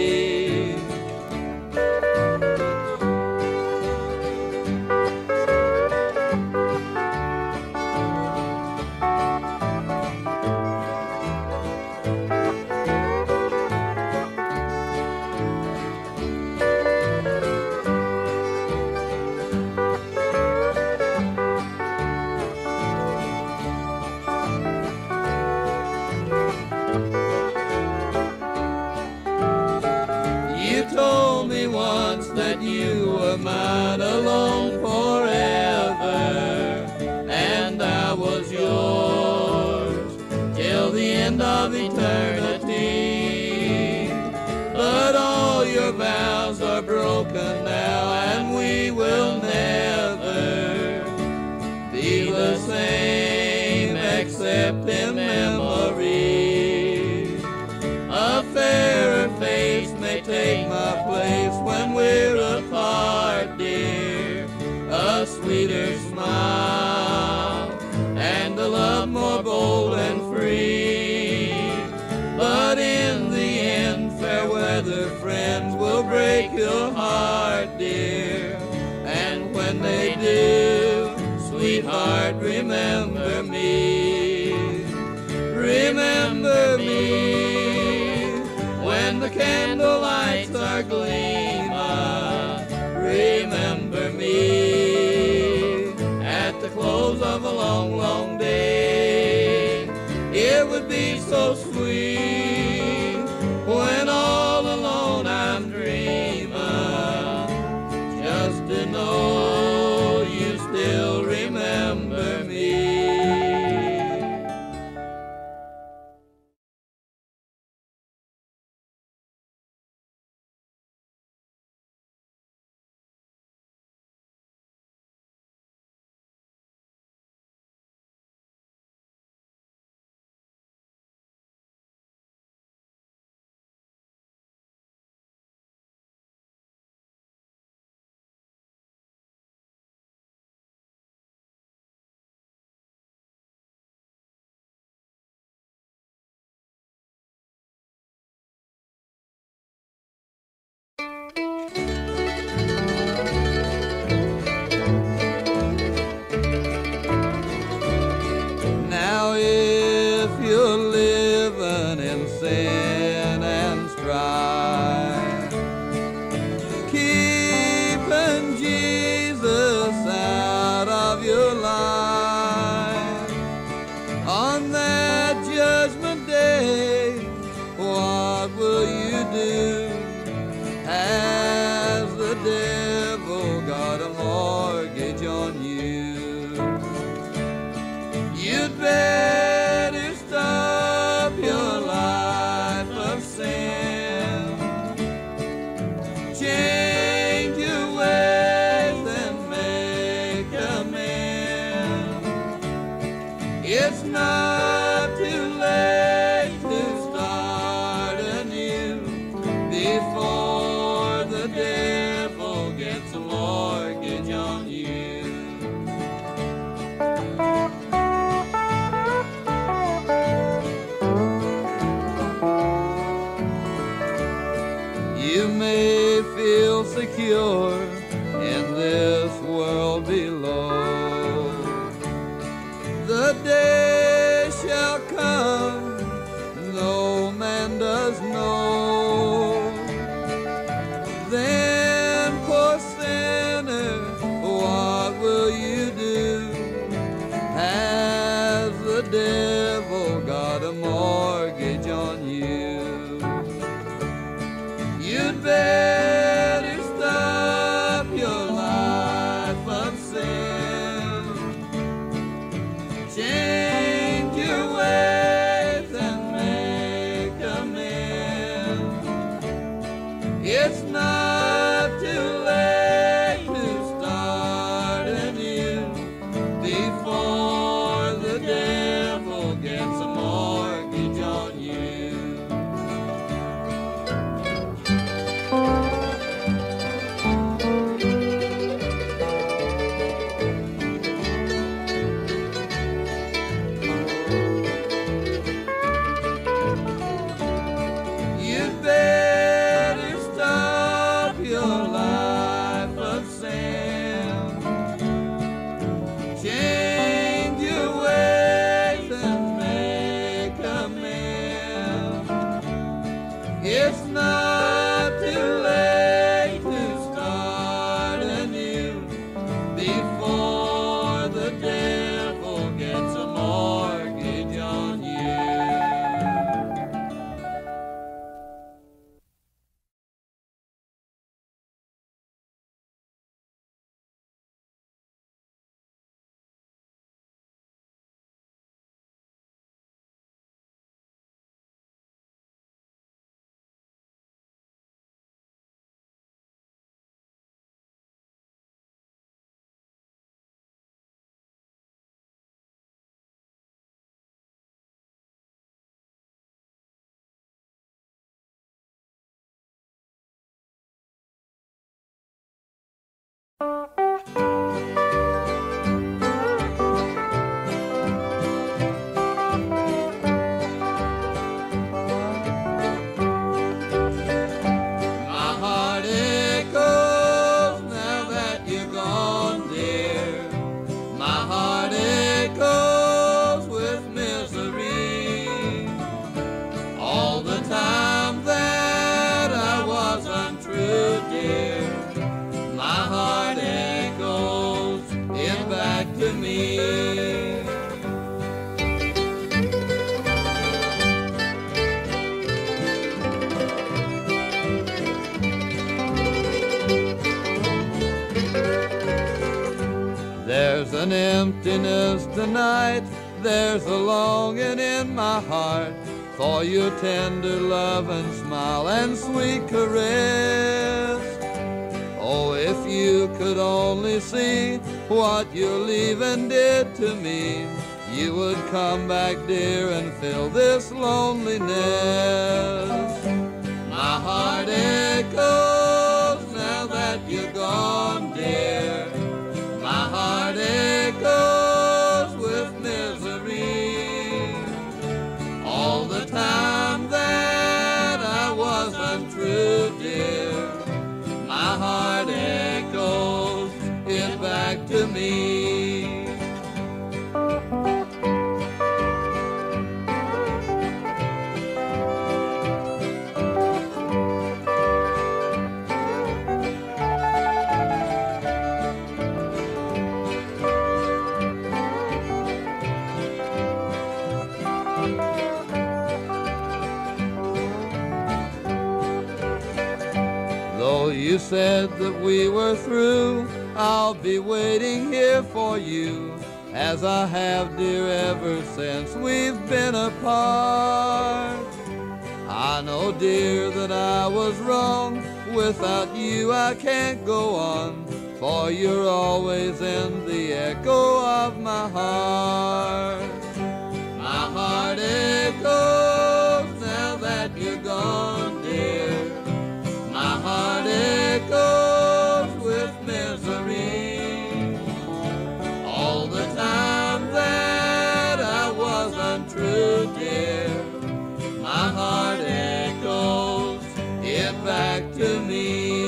Told me once that you were mine alone forever, and I was yours till the end of eternity. But all your vows are broken now, and we will never be the same except in memory. A fairer face may take my place when we're apart, dear. A sweeter smile and a love more bold and free. would be so sweet when all alone I'm dreaming, just to know you still remember me. Now if you're living in sin and strife, keeping Jesus out of your life, on that judgment day, what will you do? Has the devil got a mortgage on you? You'd better stop your life of sin, change your ways and make amends. It's not too late to start anew before the devil gets a mortgage on you. You may feel secure in this world below. The day shall come, no man does know. Then, poor sinner, what will you do? Has the devil got a mortgage on you? You'd better stop your life of sin, change your ways and make amends. It's not too late to start anew before the devil gets a mortgage on you. You'd better stop your life of sin, change your ways and make amends. It's not too late to start anew before the devil gets a mortgage on you. My heart echoes now that you're gone, dear. My heart echoes with misery. All the time that I was untrue, dear, my heart echoes. emptiness tonight, there's a longing in my heart for your tender love and smile and sweet caress. Oh, if you could only see what your leaving did to me, you would come back, dear, and fill this loneliness. My heart echoes now that you're gone, dear. My heart echoes with misery. All the time that I wasn't true, dear, my heart echoes it back to me. Though you said that we were through, I'll be waiting here for you, as I have, dear, ever since we've been apart. I know, dear, that I was wrong. Without you I can't go on, for you're always in the echo of my heart. My heart echoes now that you're gone, dear. My heart echoes with misery. All the time that I wasn't true, dear, my heart echoes it back to me.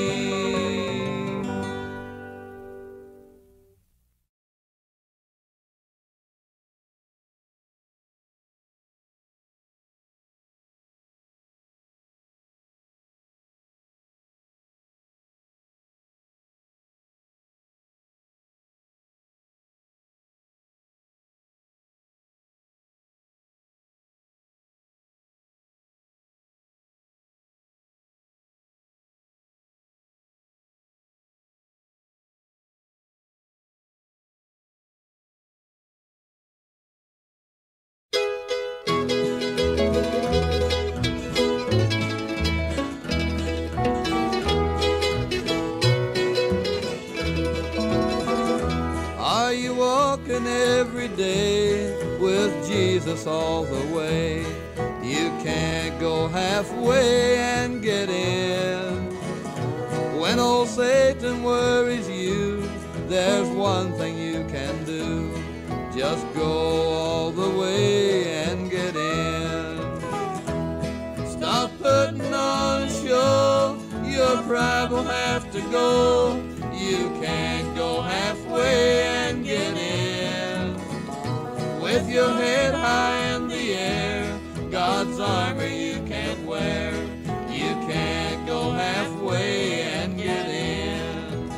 Are you walking every day with Jesus all the way? You can't go halfway and get in. When old Satan worries you, there's one thing you can do. Just go all the way and get in. Stop putting on a show, your pride will have to go. You can't go halfway and get in. With your head high in the air, God's armor you can't wear. You can't go halfway and get in.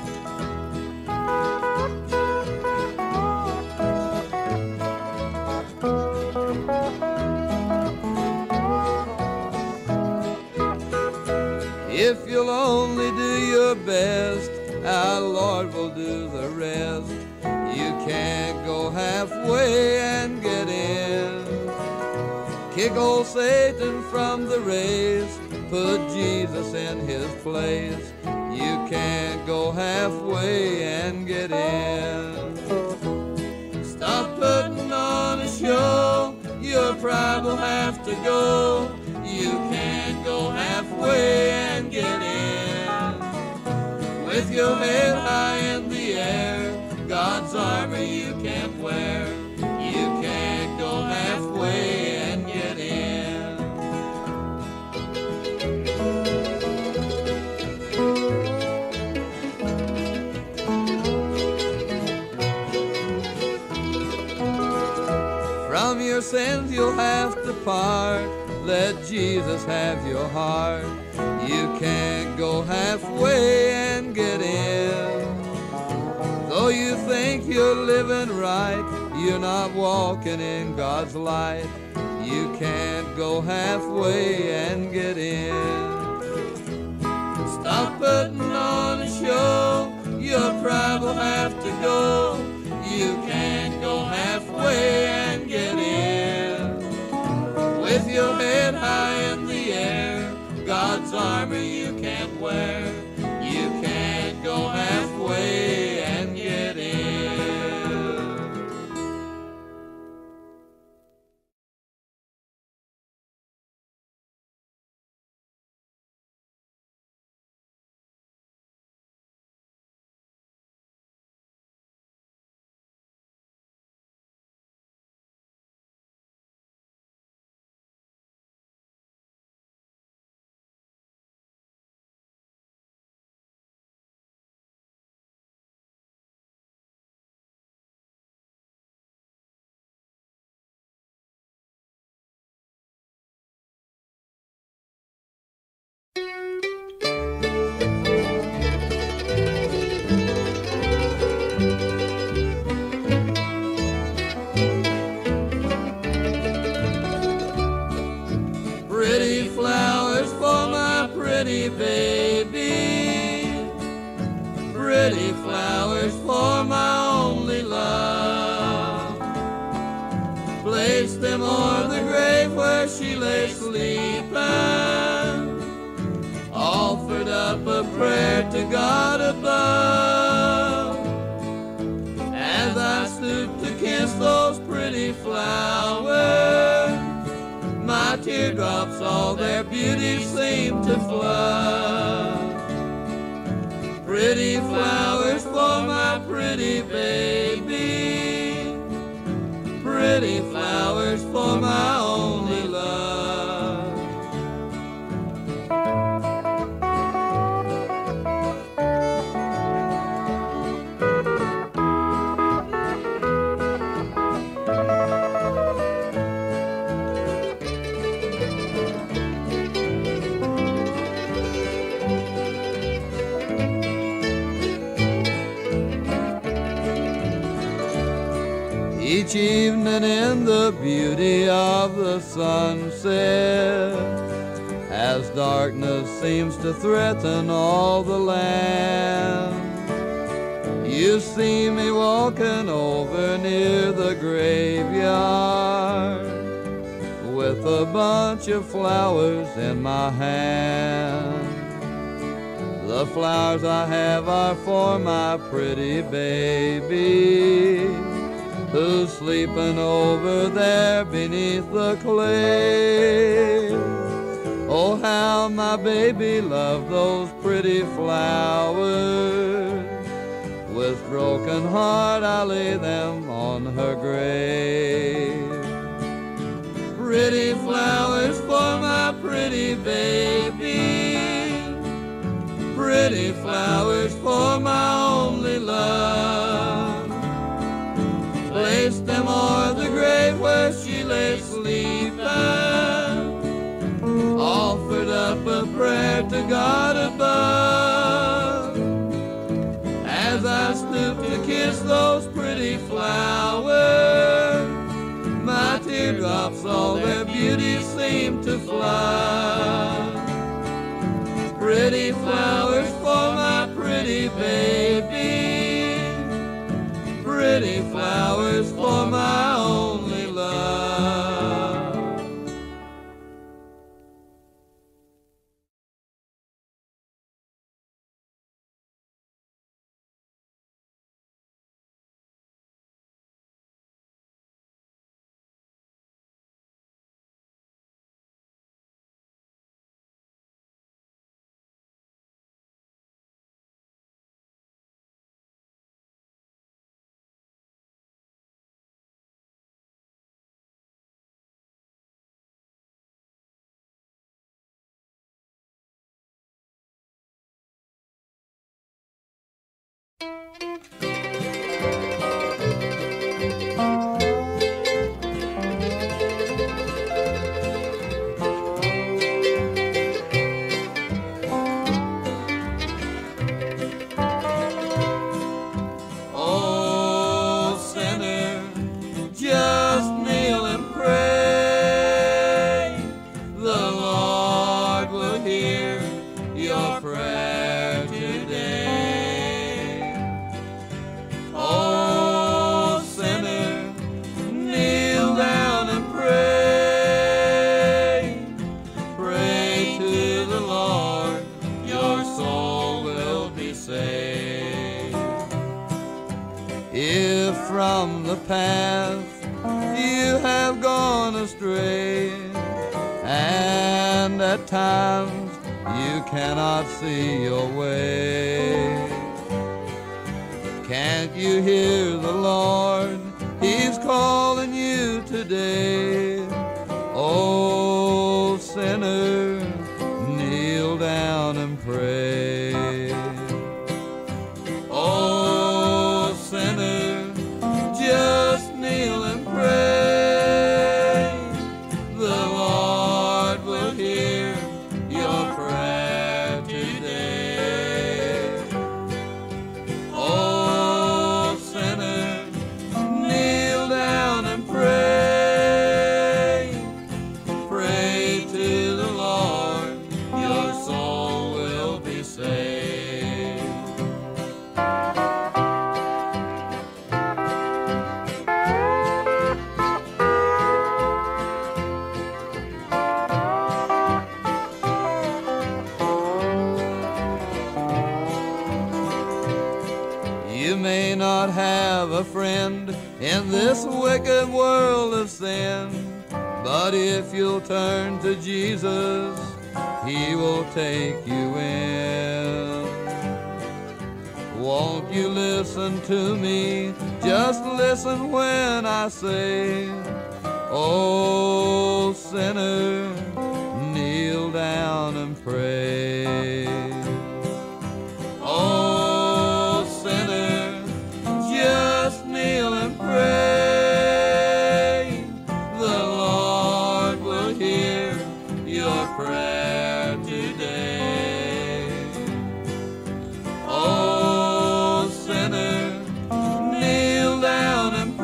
If you'll only do your best, our Lord will do the rest. You can't go halfway and get in. Kick old Satan from the race, put Jesus in his place. You can't go halfway and get in. Stop putting on a show, your pride will have to go. You can't go halfway and get in. With your head high in the air, God's armor you can't wear. You can't go halfway and get in. From your sins you'll have to part. Let Jesus have your heart. You can't go halfway and get in. Though you think you're living right, you're not walking in God's light. You can't go halfway and get in. Stop putting on a show, your pride will have to go. You can't go halfway and get in. With your head high in the air, God's armor you can't wear. You can't go halfway and get in. Pretty flowers for my pretty baby, pretty flowers for my only love. Place them o'er the grave where she lay sleeping, offered up a prayer to God above. As I stoop to kiss those pretty flowers, my teardrops all their beauty seem to flood. Pretty flowers for my pretty baby, pretty flowers for my only love. Each evening in the beauty of the sunset, as darkness seems to threaten all the land, you see me walking over near the graveyard with a bunch of flowers in my hand. The flowers I have are for my pretty baby, who's sleeping over there beneath the clay. Oh, how my baby loved those pretty flowers. With broken heart I lay them on her grave. Pretty flowers for my pretty baby, pretty flowers for my only love. Place them o'er the grave where she lay sleeping, offered up a prayer to God above. As I stoop to kiss those pretty flowers, my teardrops all their beauty seem to flood. Pretty flowers for my pretty baby, pretty flowers for my only love. path you have gone astray, and at times you cannot see your way. Can't you hear the Lord? He's calling you today. Oh, sinner, kneel down and pray. Oh, sinner, just kneel and pray. The Lord will hear your prayer today. Oh, sinner, kneel down and pray. Pray to the Lord, your soul will be saved. You may not have a friend in this wicked world of sin, but if you'll turn to Jesus, He will take you in. Won't you listen to me? Just listen when I say, oh, sinner, kneel down and pray. Oh, sinner, just kneel and pray. The Lord will hear your prayer today. Oh, sinner, kneel down and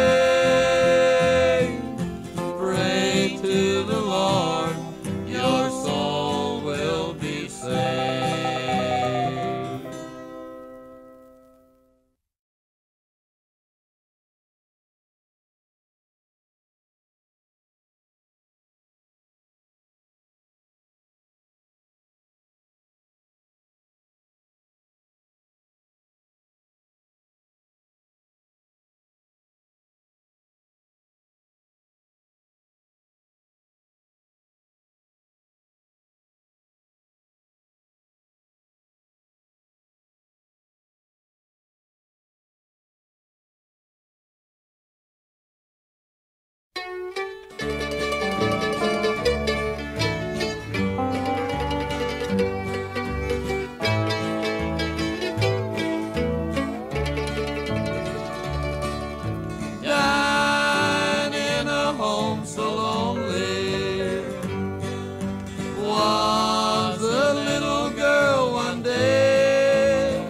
pray. Pray to the Lord, your soul will be saved. Dying in a home so lonely was a little girl one day,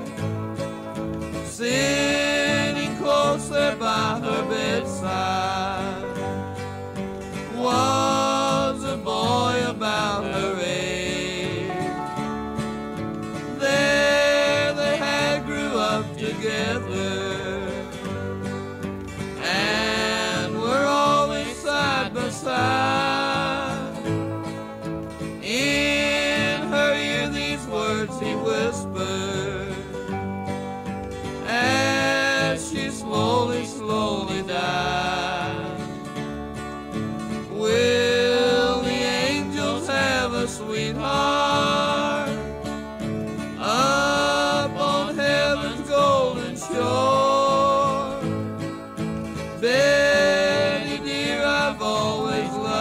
sitting close there by her bedside was a boy about her age. There they had grew up together and were always side by side. In her ear these words he whispered as she slowly, slowly died. Will the angels have a sweetheart up on heaven's golden shore? Betty dear, I've always loved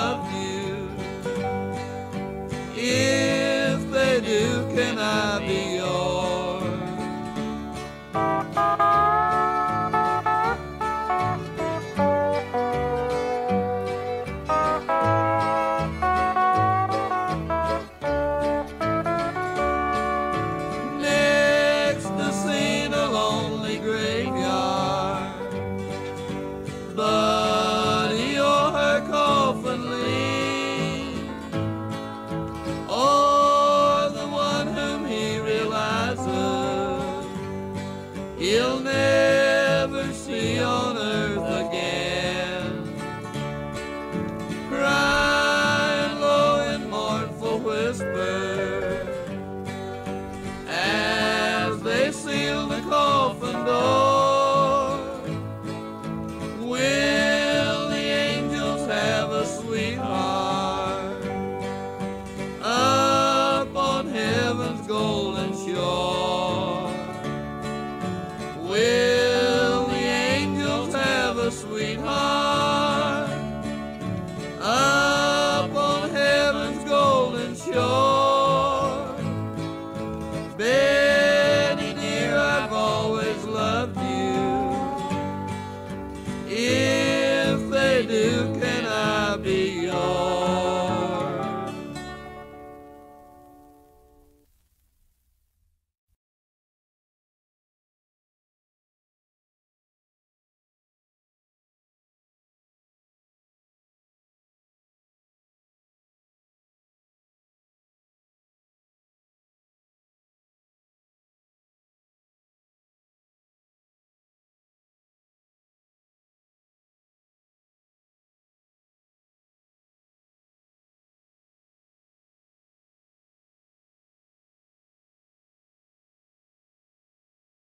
be